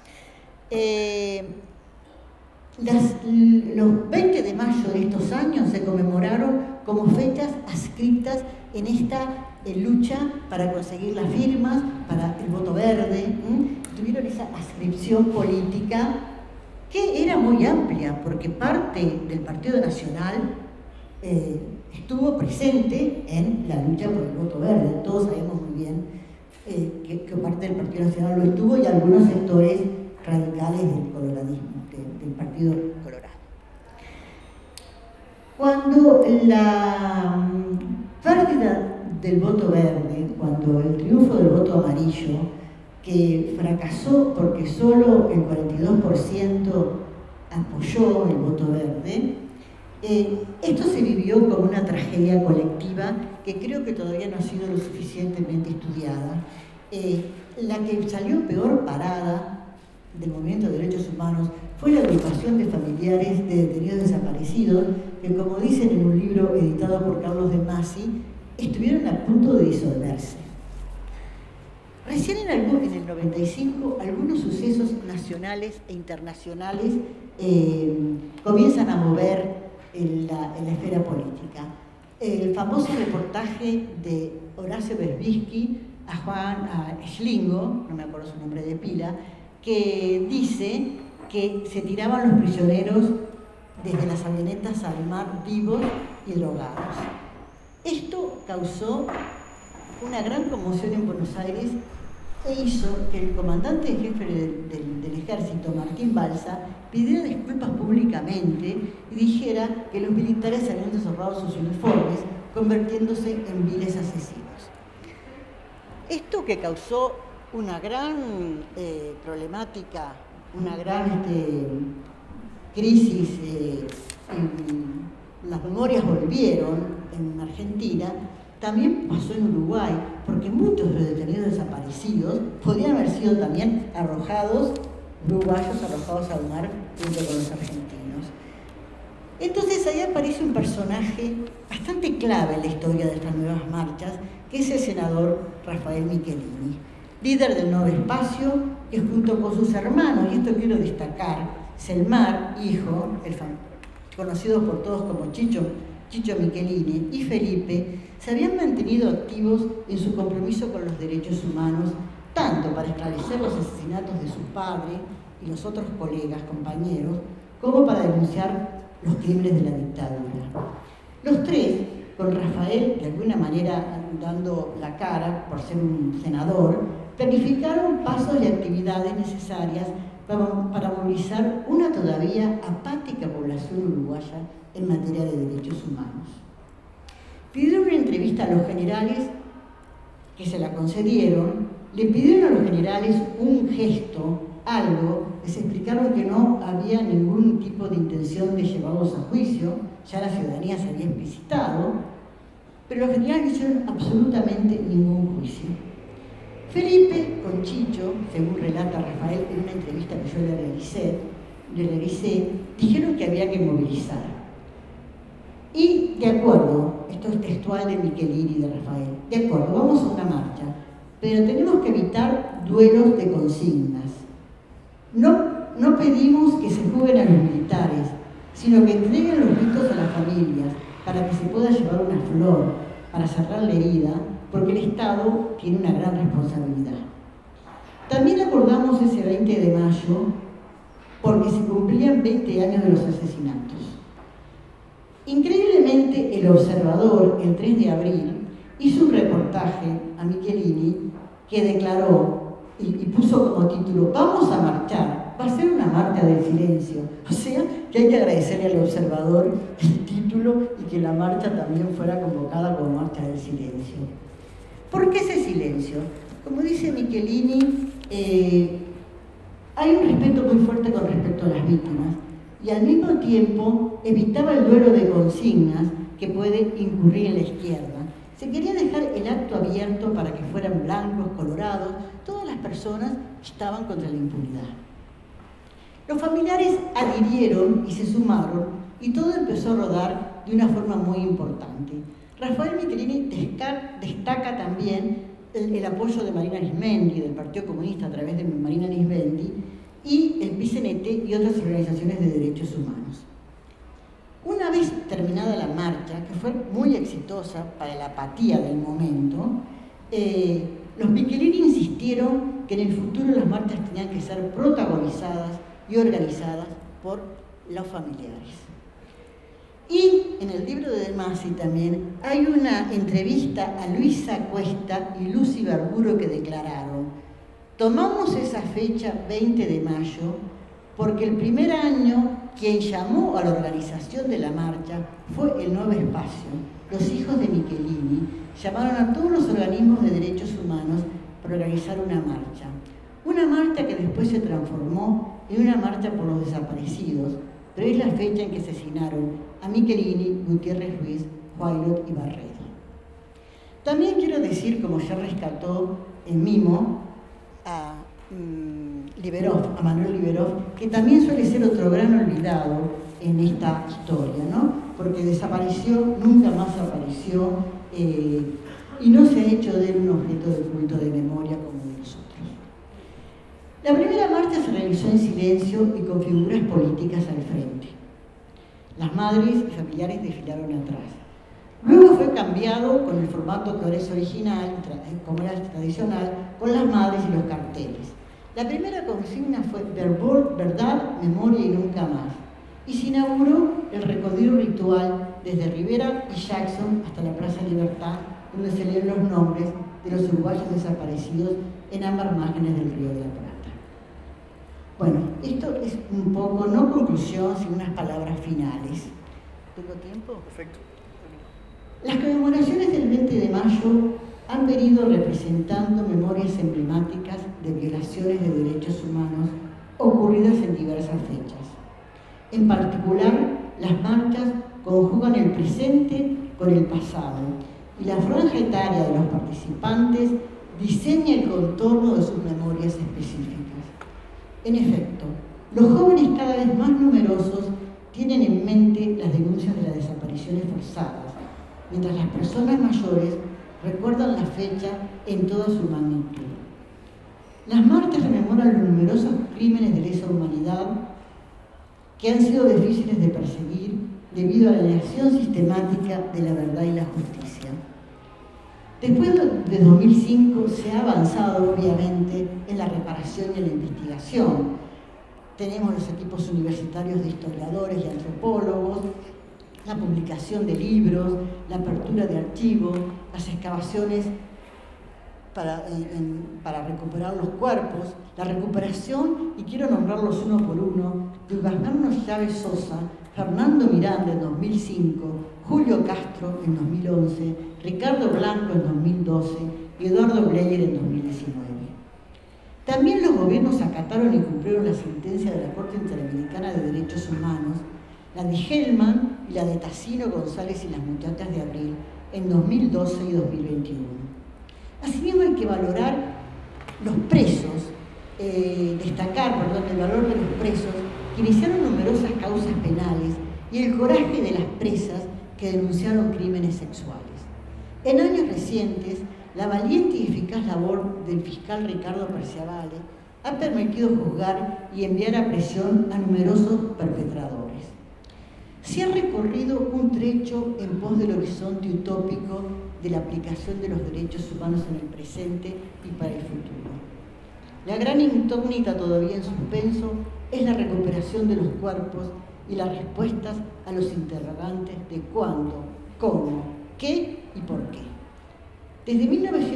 [SPEAKER 6] Los 20 de mayo de estos años se conmemoraron como fechas adscritas en esta lucha para conseguir las firmas, para el voto verde. Tuvieron esa adscripción política que era muy amplia, porque parte del Partido Nacional estuvo presente en la lucha por el voto verde. Todos sabemos muy bien que parte del Partido Nacional lo estuvo y algunos sectores radicales del coloradismo, del Partido Colorado. Cuando la pérdida del voto verde, cuando el triunfo del voto amarillo, que fracasó porque solo el 42% apoyó el voto verde, esto se vivió como una tragedia colectiva que creo que todavía no ha sido lo suficientemente estudiada. La que salió peor parada del movimiento de derechos humanos fue la agrupación de familiares de detenidos desaparecidos, que, como dicen en un libro editado por Carlos de Masi, estuvieron a punto de disolverse. Recién en el 95, algunos sucesos nacionales e internacionales comienzan a mover en la esfera política. El famoso reportaje de Horacio Berbisky a Schlingo, no me acuerdo su nombre de pila, que dice que se tiraban los prisioneros desde las avionetas al mar vivos y drogados. Esto causó una gran conmoción en Buenos Aires e hizo que el comandante en jefe del ejército, Martín Balsa, pidiera disculpas públicamente y dijera que los militares habían deshonrado sus uniformes, convirtiéndose en viles asesinos. Esto que causó una gran problemática, una gran crisis, las memorias volvieron en Argentina, también pasó en Uruguay, porque muchos de los detenidos desaparecidos podrían haber sido también uruguayos arrojados al mar junto con los argentinos. Entonces ahí aparece un personaje bastante clave en la historia de estas nuevas marchas, que es el senador Rafael Michelini, líder del Nuevo Espacio, que junto con sus hermanos, y esto quiero destacar, Selmar, hijo, conocido por todos como Chicho Michelini, y Felipe, se habían mantenido activos en su compromiso con los derechos humanos, tanto para esclarecer los asesinatos de su padre y los otros colegas, compañeros, como para denunciar los crímenes de la dictadura. Los tres, con Rafael de alguna manera dando la cara por ser un senador, planificaron pasos y actividades necesarias para movilizar una todavía apática población uruguaya en materia de derechos humanos. Pidieron una entrevista a los generales, que se la concedieron, le pidieron a los generales un gesto, algo, les explicaron que no había ningún tipo de intención de llevarlos a juicio, ya la ciudadanía se había explicitado, pero los generales no hicieron absolutamente ningún juicio. Felipe con Chicho, según relata Rafael en una entrevista que yo le realicé, dijeron que había que movilizar. Y de acuerdo, esto es textual de Michelini y de Rafael, de acuerdo, vamos a una marcha, pero tenemos que evitar duelos de consignas. No pedimos que se juzguen a los militares, sino que entreguen los gritos a las familias para que se pueda llevar una flor para cerrar la herida, porque el Estado tiene una gran responsabilidad. También acordamos ese 20 de mayo porque se cumplían 20 años de los asesinatos. Increíblemente, El Observador, el 3 de abril, hizo un reportaje a Michelini que declaró y puso como título: vamos a marchar, va a ser una marcha del silencio. O sea, que hay que agradecerle al Observador el título y que la marcha también fuera convocada como marcha del silencio. ¿Por qué ese silencio? Como dice Michelini, hay un respeto muy fuerte con respecto a las víctimas y al mismo tiempo evitaba el duelo de consignas que puede incurrir en la izquierda. Se quería dejar el acto abierto para que fueran blancos, colorados, todas las personas estaban contra la impunidad. Los familiares adhirieron y se sumaron y todo empezó a rodar de una forma muy importante. Rafael Michelini destaca también el apoyo de Marina Arismendi, del Partido Comunista a través de Marina Arismendi, y el PCNT y otras organizaciones de derechos humanos. Una vez terminada la marcha, que fue muy exitosa para la apatía del momento, los Michelini insistieron que en el futuro las marchas tenían que ser protagonizadas y organizadas por los familiares. Y en el libro de De Masi también hay una entrevista a Luisa Cuesta y Lucy Barburo que declararon: tomamos esa fecha 20 de mayo porque el primer año quien llamó a la organización de la marcha fue el Nuevo Espacio. Los hijos de Michelini llamaron a todos los organismos de derechos humanos para organizar una marcha que después se transformó en una marcha por los desaparecidos, pero es la fecha en que asesinaron a Michelini, Gutiérrez Ruiz, Huaylot y Barredo. También quiero decir, como ya rescató en Mimo, a Manuel Liberov, que también suele ser otro gran olvidado en esta historia, ¿no? Porque desapareció, nunca más apareció, y no se ha hecho de él un objeto de culto de memoria como de nosotros. La primera marcha se realizó en silencio y con figuras políticas al frente. Las madres y familiares desfilaron atrás. Luego fue cambiado con el formato que ahora es original, como era tradicional, con las madres y los carteles. La primera consigna fue verdad, memoria y nunca más. Y se inauguró el recorrido ritual desde Rivera y Jackson hasta la Plaza Libertad, donde se leen los nombres de los uruguayos desaparecidos en ambas márgenes del Río de la Plata. Bueno, esto es un poco, no conclusión, sino unas palabras finales. ¿Tengo tiempo?
[SPEAKER 1] Perfecto.
[SPEAKER 6] Las conmemoraciones del 20 de mayo han venido representando memorias emblemáticas de violaciones de derechos humanos ocurridas en diversas fechas. En particular, las marchas conjugan el presente con el pasado y la franja etaria de los participantes diseña el contorno de sus memorias específicas. En efecto, los jóvenes cada vez más numerosos tienen en mente las denuncias de las desapariciones forzadas, mientras las personas mayores recuerdan la fecha en toda su magnitud. Las marchas rememoran los numerosos crímenes de lesa humanidad que han sido difíciles de perseguir debido a la negación sistemática de la verdad y la justicia. Después de 2005 se ha avanzado obviamente en la reparación y en la investigación. Tenemos los equipos universitarios de historiadores y antropólogos, la publicación de libros, la apertura de archivos, las excavaciones para recuperar los cuerpos, la recuperación, y quiero nombrarlos uno por uno, de Ugasberno Chávez Sosa, Fernando Miranda en 2005, Julio Castro en 2011, Ricardo Blanco en 2012 y Eduardo Bleyer en 2019. También los gobiernos acataron y cumplieron la sentencia de la Corte Interamericana de Derechos Humanos, la de Hellman y la de Tassino González y las muchachas de Abril en 2012 y 2021. Asimismo hay que valorar los presos, destacar el valor de los presos que iniciaron numerosas causas penales y el coraje de las presas que denunciaron crímenes sexuales. En años recientes, la valiente y eficaz labor del fiscal Ricardo Perciavale ha permitido juzgar y enviar a prisión a numerosos perpetradores. Se ha recorrido un trecho en pos del horizonte utópico de la aplicación de los derechos humanos en el presente y para el futuro. La gran incógnita todavía en suspenso es la recuperación de los cuerpos y las respuestas a los interrogantes de cuándo, cómo, qué y por qué. Desde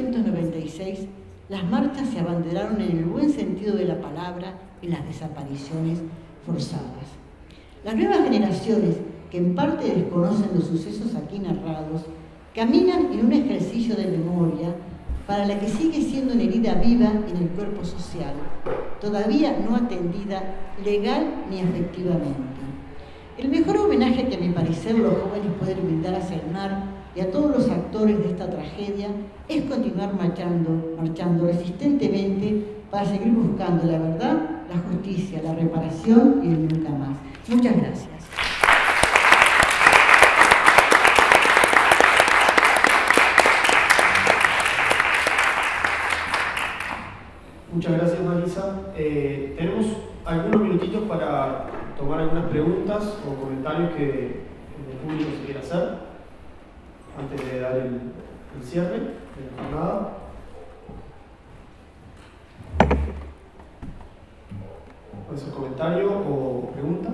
[SPEAKER 6] 1996, las marchas se abanderaron en el buen sentido de la palabra en las desapariciones forzadas. Las nuevas generaciones, que en parte desconocen los sucesos aquí narrados, caminan en un ejercicio de memoria para la que sigue siendo una herida viva en el cuerpo social, todavía no atendida legal ni afectivamente. El mejor homenaje que a mi parecer los jóvenes pueden brindar hacia el mar y a todos los actores de esta tragedia es continuar marchando resistentemente para seguir buscando la verdad, la justicia, la reparación y el nunca más. Muchas gracias.
[SPEAKER 1] Muchas gracias, Marisa. Tenemos algunos minutitos para tomar algunas preguntas o comentarios que el público se quiera hacer antes de dar el cierre de la jornada. ¿Puede ser comentario o pregunta?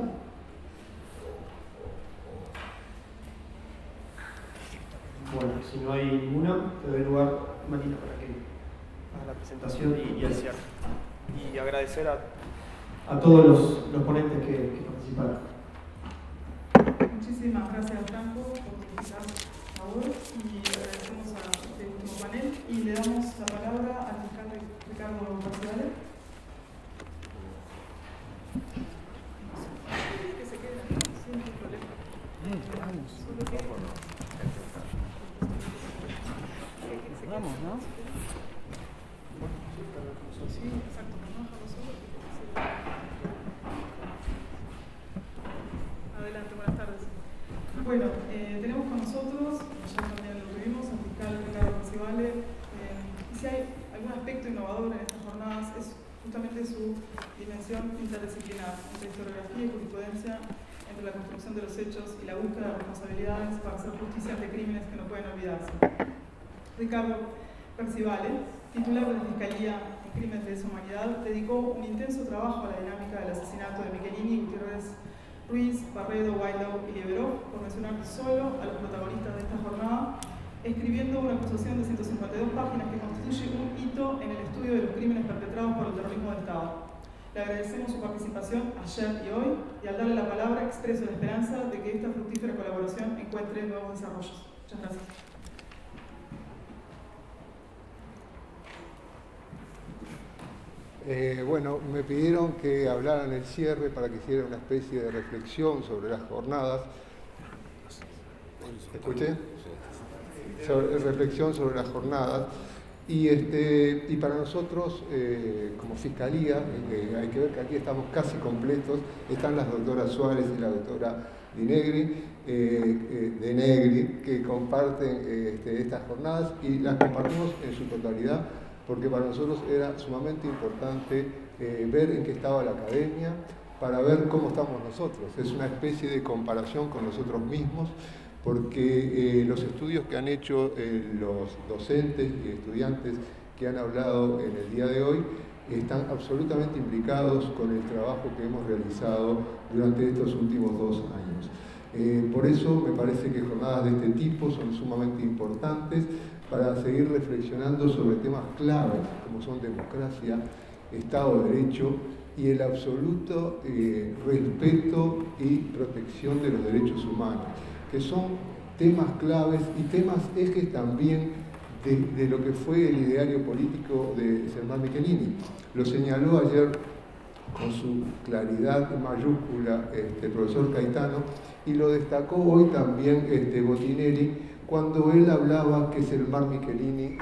[SPEAKER 1] Bueno, si no hay ninguna, te doy lugar, Marisa, para que haga la presentación y el cierre. Y agradecer a todos los ponentes que participaron.
[SPEAKER 7] Muchísimas gracias, Franco, por invitar a vos y agradecemos a este último panel y le damos la palabra al fiscal Ricardo Perciavale. Que se quede aquí, sin ningún problema. Solo que...
[SPEAKER 8] Vamos, ¿no?
[SPEAKER 7] Sí, exacto, no dejarlo solo. Adelante, buenas tardes. Bueno, tenemos con nosotros, ya también lo tuvimos, al fiscal Ricardo Perciavale. Y si hay algún aspecto innovador en estas jornadas es justamente su dimensión interdisciplinar entre historiografía y jurisprudencia, entre entre la construcción de los hechos y la búsqueda de responsabilidades para hacer justicia ante crímenes que no pueden olvidarse. Ricardo Percivale, titular de la Fiscalía en Crímenes de Lesa Humanidad, dedicó un intenso trabajo a la dinámica del asesinato de Michelini, Gutiérrez, Ruiz, Barredo, Wailau y Lieberov, por mencionar solo a los protagonistas de esta jornada, escribiendo una acusación de 152 páginas que constituye un hito en el estudio de los crímenes perpetrados por el terrorismo de Estado. Le agradecemos su participación ayer y hoy, y al darle la palabra expreso la esperanza de que esta fructífera colaboración encuentre nuevos desarrollos. Muchas gracias.
[SPEAKER 9] Bueno, me pidieron que hablara en el cierre para que hiciera una especie de reflexión sobre las jornadas. ¿Escuché? Reflexión sobre las jornadas. Y para nosotros, como Fiscalía, hay que ver que aquí estamos casi completos. Están las doctoras Suárez y la doctora Di Negri, que comparten estas jornadas y las compartimos en su totalidad, porque para nosotros era sumamente importante ver en qué estaba la academia, para ver cómo estamos nosotros. Es una especie de comparación con nosotros mismos, porque los estudios que han hecho los docentes y estudiantes que han hablado en el día de hoy están absolutamente implicados con el trabajo que hemos realizado durante estos últimos 2 años. Por eso me parece que jornadas de este tipo son sumamente importantes para seguir reflexionando sobre temas claves como son democracia, Estado de Derecho y el absoluto respeto y protección de los derechos humanos, que son temas claves y temas ejes también de lo que fue el ideario político de Selmar Michelini. Lo señaló ayer con su claridad mayúscula el profesor Caetano y lo destacó hoy también Botinelli cuando él hablaba que Selmar Michelini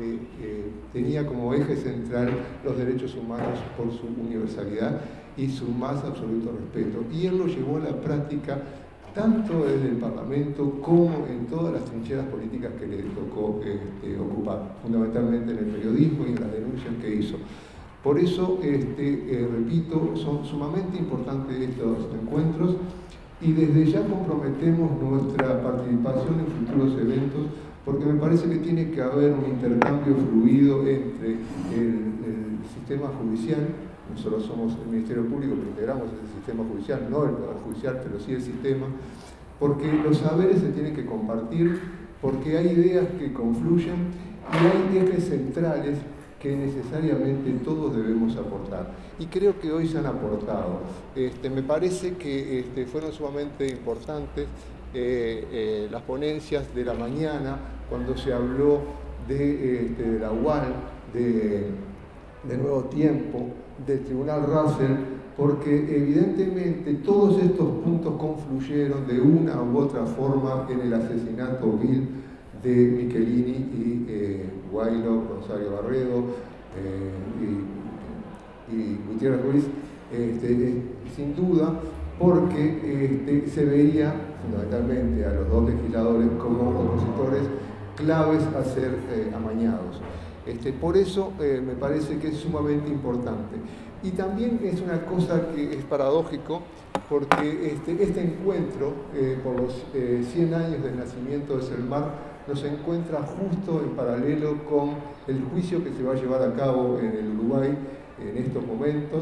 [SPEAKER 9] tenía como eje central los derechos humanos por su universalidad y su más absoluto respeto. Y él lo llevó a la práctica tanto desde el Parlamento como en todas las trincheras políticas que le tocó ocupar, fundamentalmente en el periodismo y en las denuncias que hizo. Por eso, repito, son sumamente importantes estos encuentros y desde ya comprometemos nuestra participación en futuros eventos, porque me parece que tiene que haber un intercambio fluido entre el sistema judicial. Nosotros somos el Ministerio Público que integramos el sistema judicial, no el Poder Judicial, pero sí el sistema, porque los saberes se tienen que compartir, porque hay ideas que confluyen y hay ejes centrales que necesariamente todos debemos aportar. Y creo que hoy se han aportado. Me parece que fueron sumamente importantes las ponencias de la mañana, cuando se habló de la UAL, de Nuevo Tiempo, del Tribunal Russell, porque evidentemente todos estos puntos confluyeron de una u otra forma en el asesinato vil de Michelini y Wailau, Rosario Barredo y Gutiérrez Ruiz, sin duda, porque se veía fundamentalmente a los 2 legisladores como opositores claves a ser amañados. Por eso me parece que es sumamente importante. Y también es una cosa que es paradójico, porque este encuentro, por los 100 años del nacimiento de Selmar, nos encuentra justo en paralelo con el juicio que se va a llevar a cabo en el Uruguay en estos momentos,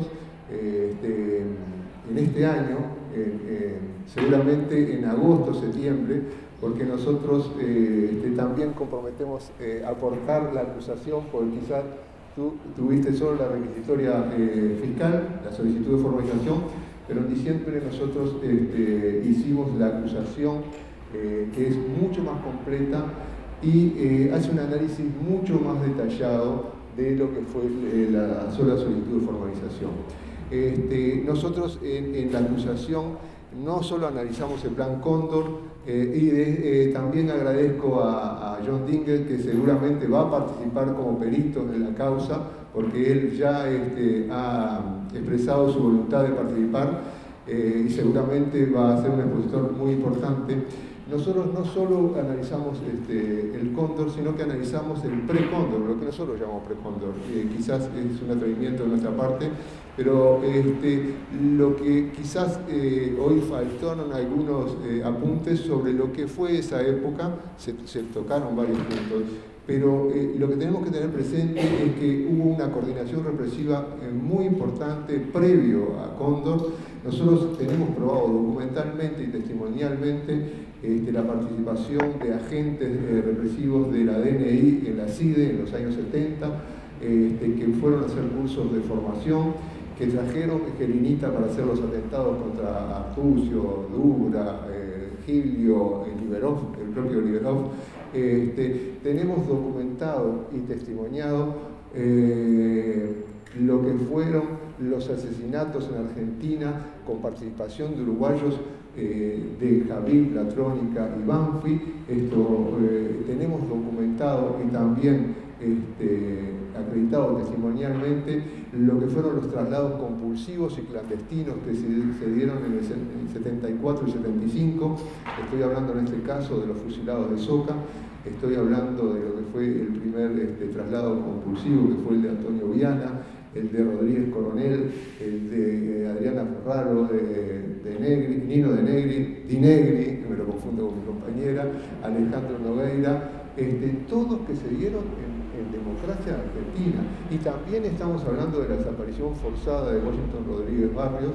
[SPEAKER 9] en este año, seguramente en agosto, septiembre, porque nosotros también comprometemos aportar la acusación, porque quizás tú tuviste solo la requisitoria fiscal, la solicitud de formalización, pero en diciembre nosotros hicimos la acusación que es mucho más completa y hace un análisis mucho más detallado de lo que fue la sola solicitud de formalización. Nosotros en la acusación no solo analizamos el Plan Cóndor, también agradezco a John Dingell, que seguramente va a participar como perito en la causa, porque él ya ha expresado su voluntad de participar y seguramente va a ser un expositor muy importante. Nosotros no solo analizamos el cóndor, sino que analizamos el pre-cóndor, lo que nosotros llamamos pre-cóndor. Quizás es un atrevimiento de nuestra parte, pero lo que quizás hoy faltaron algunos apuntes sobre lo que fue esa época, se tocaron varios puntos. Pero lo que tenemos que tener presente es que hubo una coordinación represiva muy importante previo a Cóndor. Nosotros tenemos probado documentalmente y testimonialmente la participación de agentes represivos de la DNI en la CIDE en los años 70, que fueron a hacer cursos de formación, que trajeron Gelinita para hacer los atentados contra Artucio, Dura, Gilio, el propio Liberov. Tenemos documentado y testimoniado lo que fueron los asesinatos en Argentina con participación de uruguayos de Javid, La Trónica y Banfi. Tenemos documentado y también acreditado testimonialmente lo que fueron los traslados compulsivos y clandestinos que se dieron en el 74 y 75. Estoy hablando en este caso de los fusilados de Soca, estoy hablando de lo que fue el primer traslado compulsivo, que fue el de Antonio Viana, el de Rodríguez Coronel, el de Adriana Ferraro, de Negri, Nino de Negri, Di Negri, que me lo confundo con mi compañera, Alejandro Nogueira, todos que se dieron en democracia argentina. Y también estamos hablando de la desaparición forzada de Washington Rodríguez Barrios,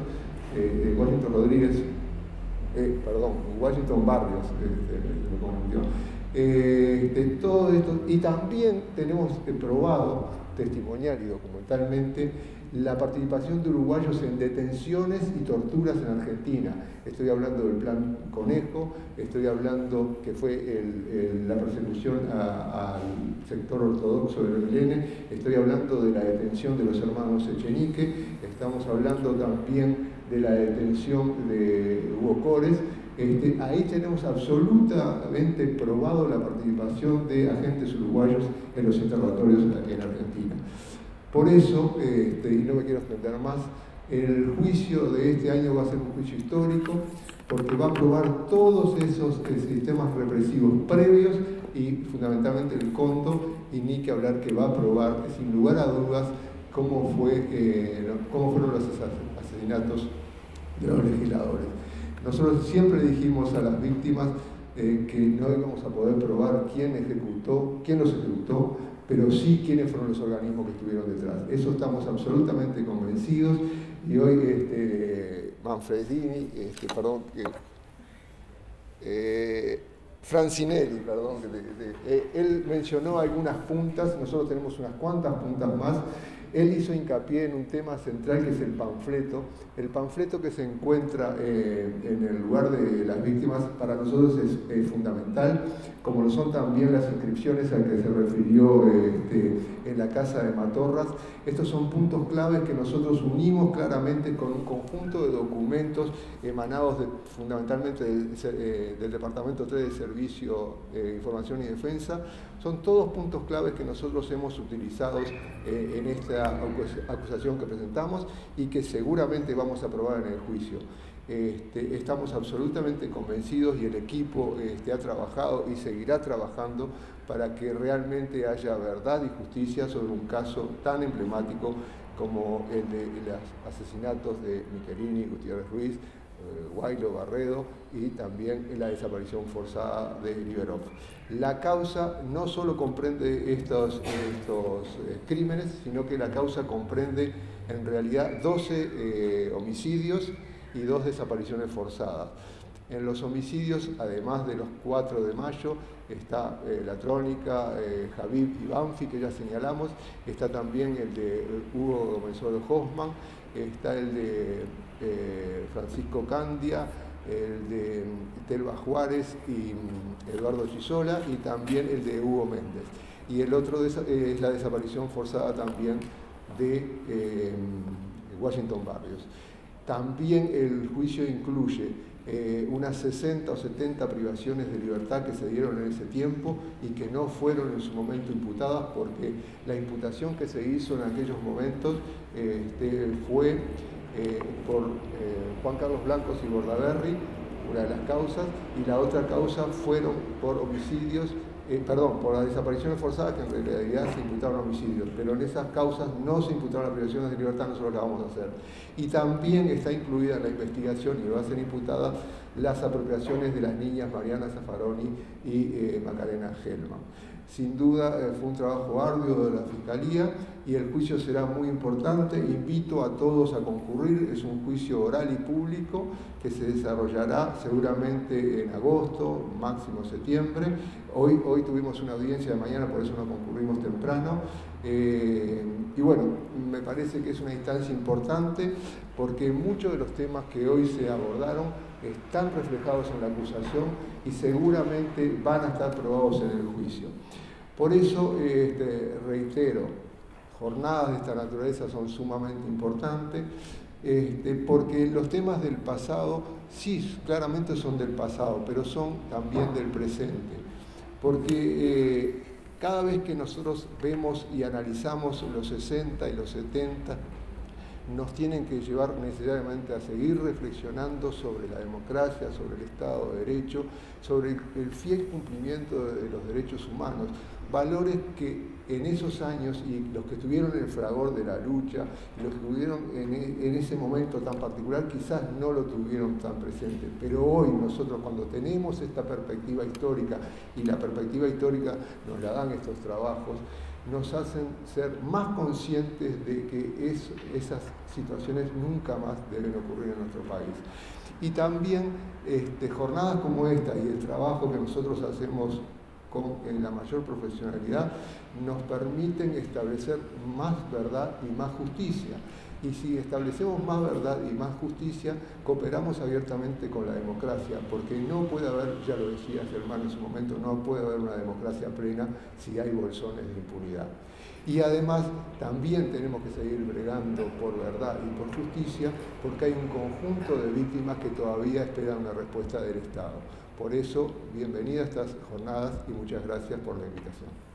[SPEAKER 9] Washington Barrios, me confundió. Todo esto, y también tenemos probado testimonial y documentalmente la participación de uruguayos en detenciones y torturas en Argentina. Estoy hablando del Plan Conejo, estoy hablando que fue la persecución al sector ortodoxo de Belén, estoy hablando de la detención de los hermanos Echenique, estamos hablando también de la detención de Hugo Cores. Ahí tenemos absolutamente probado la participación de agentes uruguayos en los interrogatorios en Argentina. Por eso, y no me quiero extender más, el juicio de este año va a ser un juicio histórico, porque va a probar todos esos sistemas represivos previos y fundamentalmente el Cóndor, y ni que hablar que va a probar, sin lugar a dudas, cómo fueron los asesinatos de los legisladores. Nosotros siempre dijimos a las víctimas que no íbamos a poder probar quién los ejecutó, pero sí quiénes fueron los organismos que estuvieron detrás. Eso estamos absolutamente convencidos, y hoy Manfredini, Francinelli, él mencionó algunas puntas, nosotros tenemos unas cuantas puntas más. Él hizo hincapié en un tema central que es el panfleto que se encuentra en el lugar de las víctimas. Para nosotros es fundamental, como lo son también las inscripciones al que se refirió en la casa de Matorras. Estos son puntos claves que nosotros unimos claramente con un conjunto de documentos emanados fundamentalmente del Departamento 3 de Servicio de Información y Defensa. Son todos puntos claves que nosotros hemos utilizado en esta acusación que presentamos y que seguramente vamos a aprobar en el juicio. Estamos absolutamente convencidos, y el equipo ha trabajado y seguirá trabajando para que realmente haya verdad y justicia sobre un caso tan emblemático como el de los asesinatos de Michelini, Gutiérrez Ruiz, Guaylo, Barredo, y también la desaparición forzada de Liberov. La causa no solo comprende estos crímenes, sino que la causa comprende en realidad 12 homicidios y 2 desapariciones forzadas. En los homicidios, además de los 4 de mayo, está La Trónica, Javid y Banfi, que ya señalamos, está también el de Hugo Domensoro Hoffman, está el de Francisco Candia, el de Telva Juárez y Eduardo Chisola, y también el de Hugo Méndez. Y el otro es la desaparición forzada también de Washington Barrios. También el juicio incluye unas 60 o 70 privaciones de libertad que se dieron en ese tiempo y que no fueron en su momento imputadas, porque la imputación que se hizo en aquellos momentos fue por Juan Carlos Blancos y Bordaberry, una de las causas, y la otra causa fueron por homicidios, por las desapariciones forzadas, que en realidad se imputaron homicidios, pero en esas causas no se imputaron las privaciones de libertad, nosotros lo que vamos a hacer. Y también está incluida en la investigación, y va a ser imputada, las apropiaciones de las niñas Mariana Zaffaroni y Macarena Gelman. Sin duda fue un trabajo arduo de la Fiscalía y el juicio será muy importante. Invito a todos a concurrir, es un juicio oral y público que se desarrollará seguramente en agosto, máximo septiembre. Hoy tuvimos una audiencia de mañana, por eso no concurrimos temprano. Y bueno, me parece que es una instancia importante porque muchos de los temas que hoy se abordaron están reflejados en la acusación y seguramente van a estar probados en el juicio. Por eso, reitero, jornadas de esta naturaleza son sumamente importantes, porque los temas del pasado, sí, claramente son del pasado, pero son también del presente. Porque cada vez que nosotros vemos y analizamos los 60 y los 70, nos tienen que llevar necesariamente a seguir reflexionando sobre la democracia, sobre el Estado de Derecho, sobre el fiel cumplimiento de los derechos humanos, valores que en esos años y los que estuvieron en el fragor de la lucha, y los que estuvieron en ese momento tan particular, quizás no lo tuvieron tan presente, pero hoy nosotros cuando tenemos esta perspectiva histórica, y la perspectiva histórica nos la dan estos trabajos, nos hacen ser más conscientes de que esas situaciones nunca más deben ocurrir en nuestro país. Y también jornadas como esta y el trabajo que nosotros hacemos en la mayor profesionalidad nos permiten establecer más verdad y más justicia. Y si establecemos más verdad y más justicia, cooperamos abiertamente con la democracia, porque no puede haber, ya lo decía Germán en su momento, no puede haber una democracia plena si hay bolsones de impunidad. Y además también tenemos que seguir bregando por verdad y por justicia, porque hay un conjunto de víctimas que todavía esperan una respuesta del Estado. Por eso, bienvenida a estas jornadas y muchas gracias por la invitación.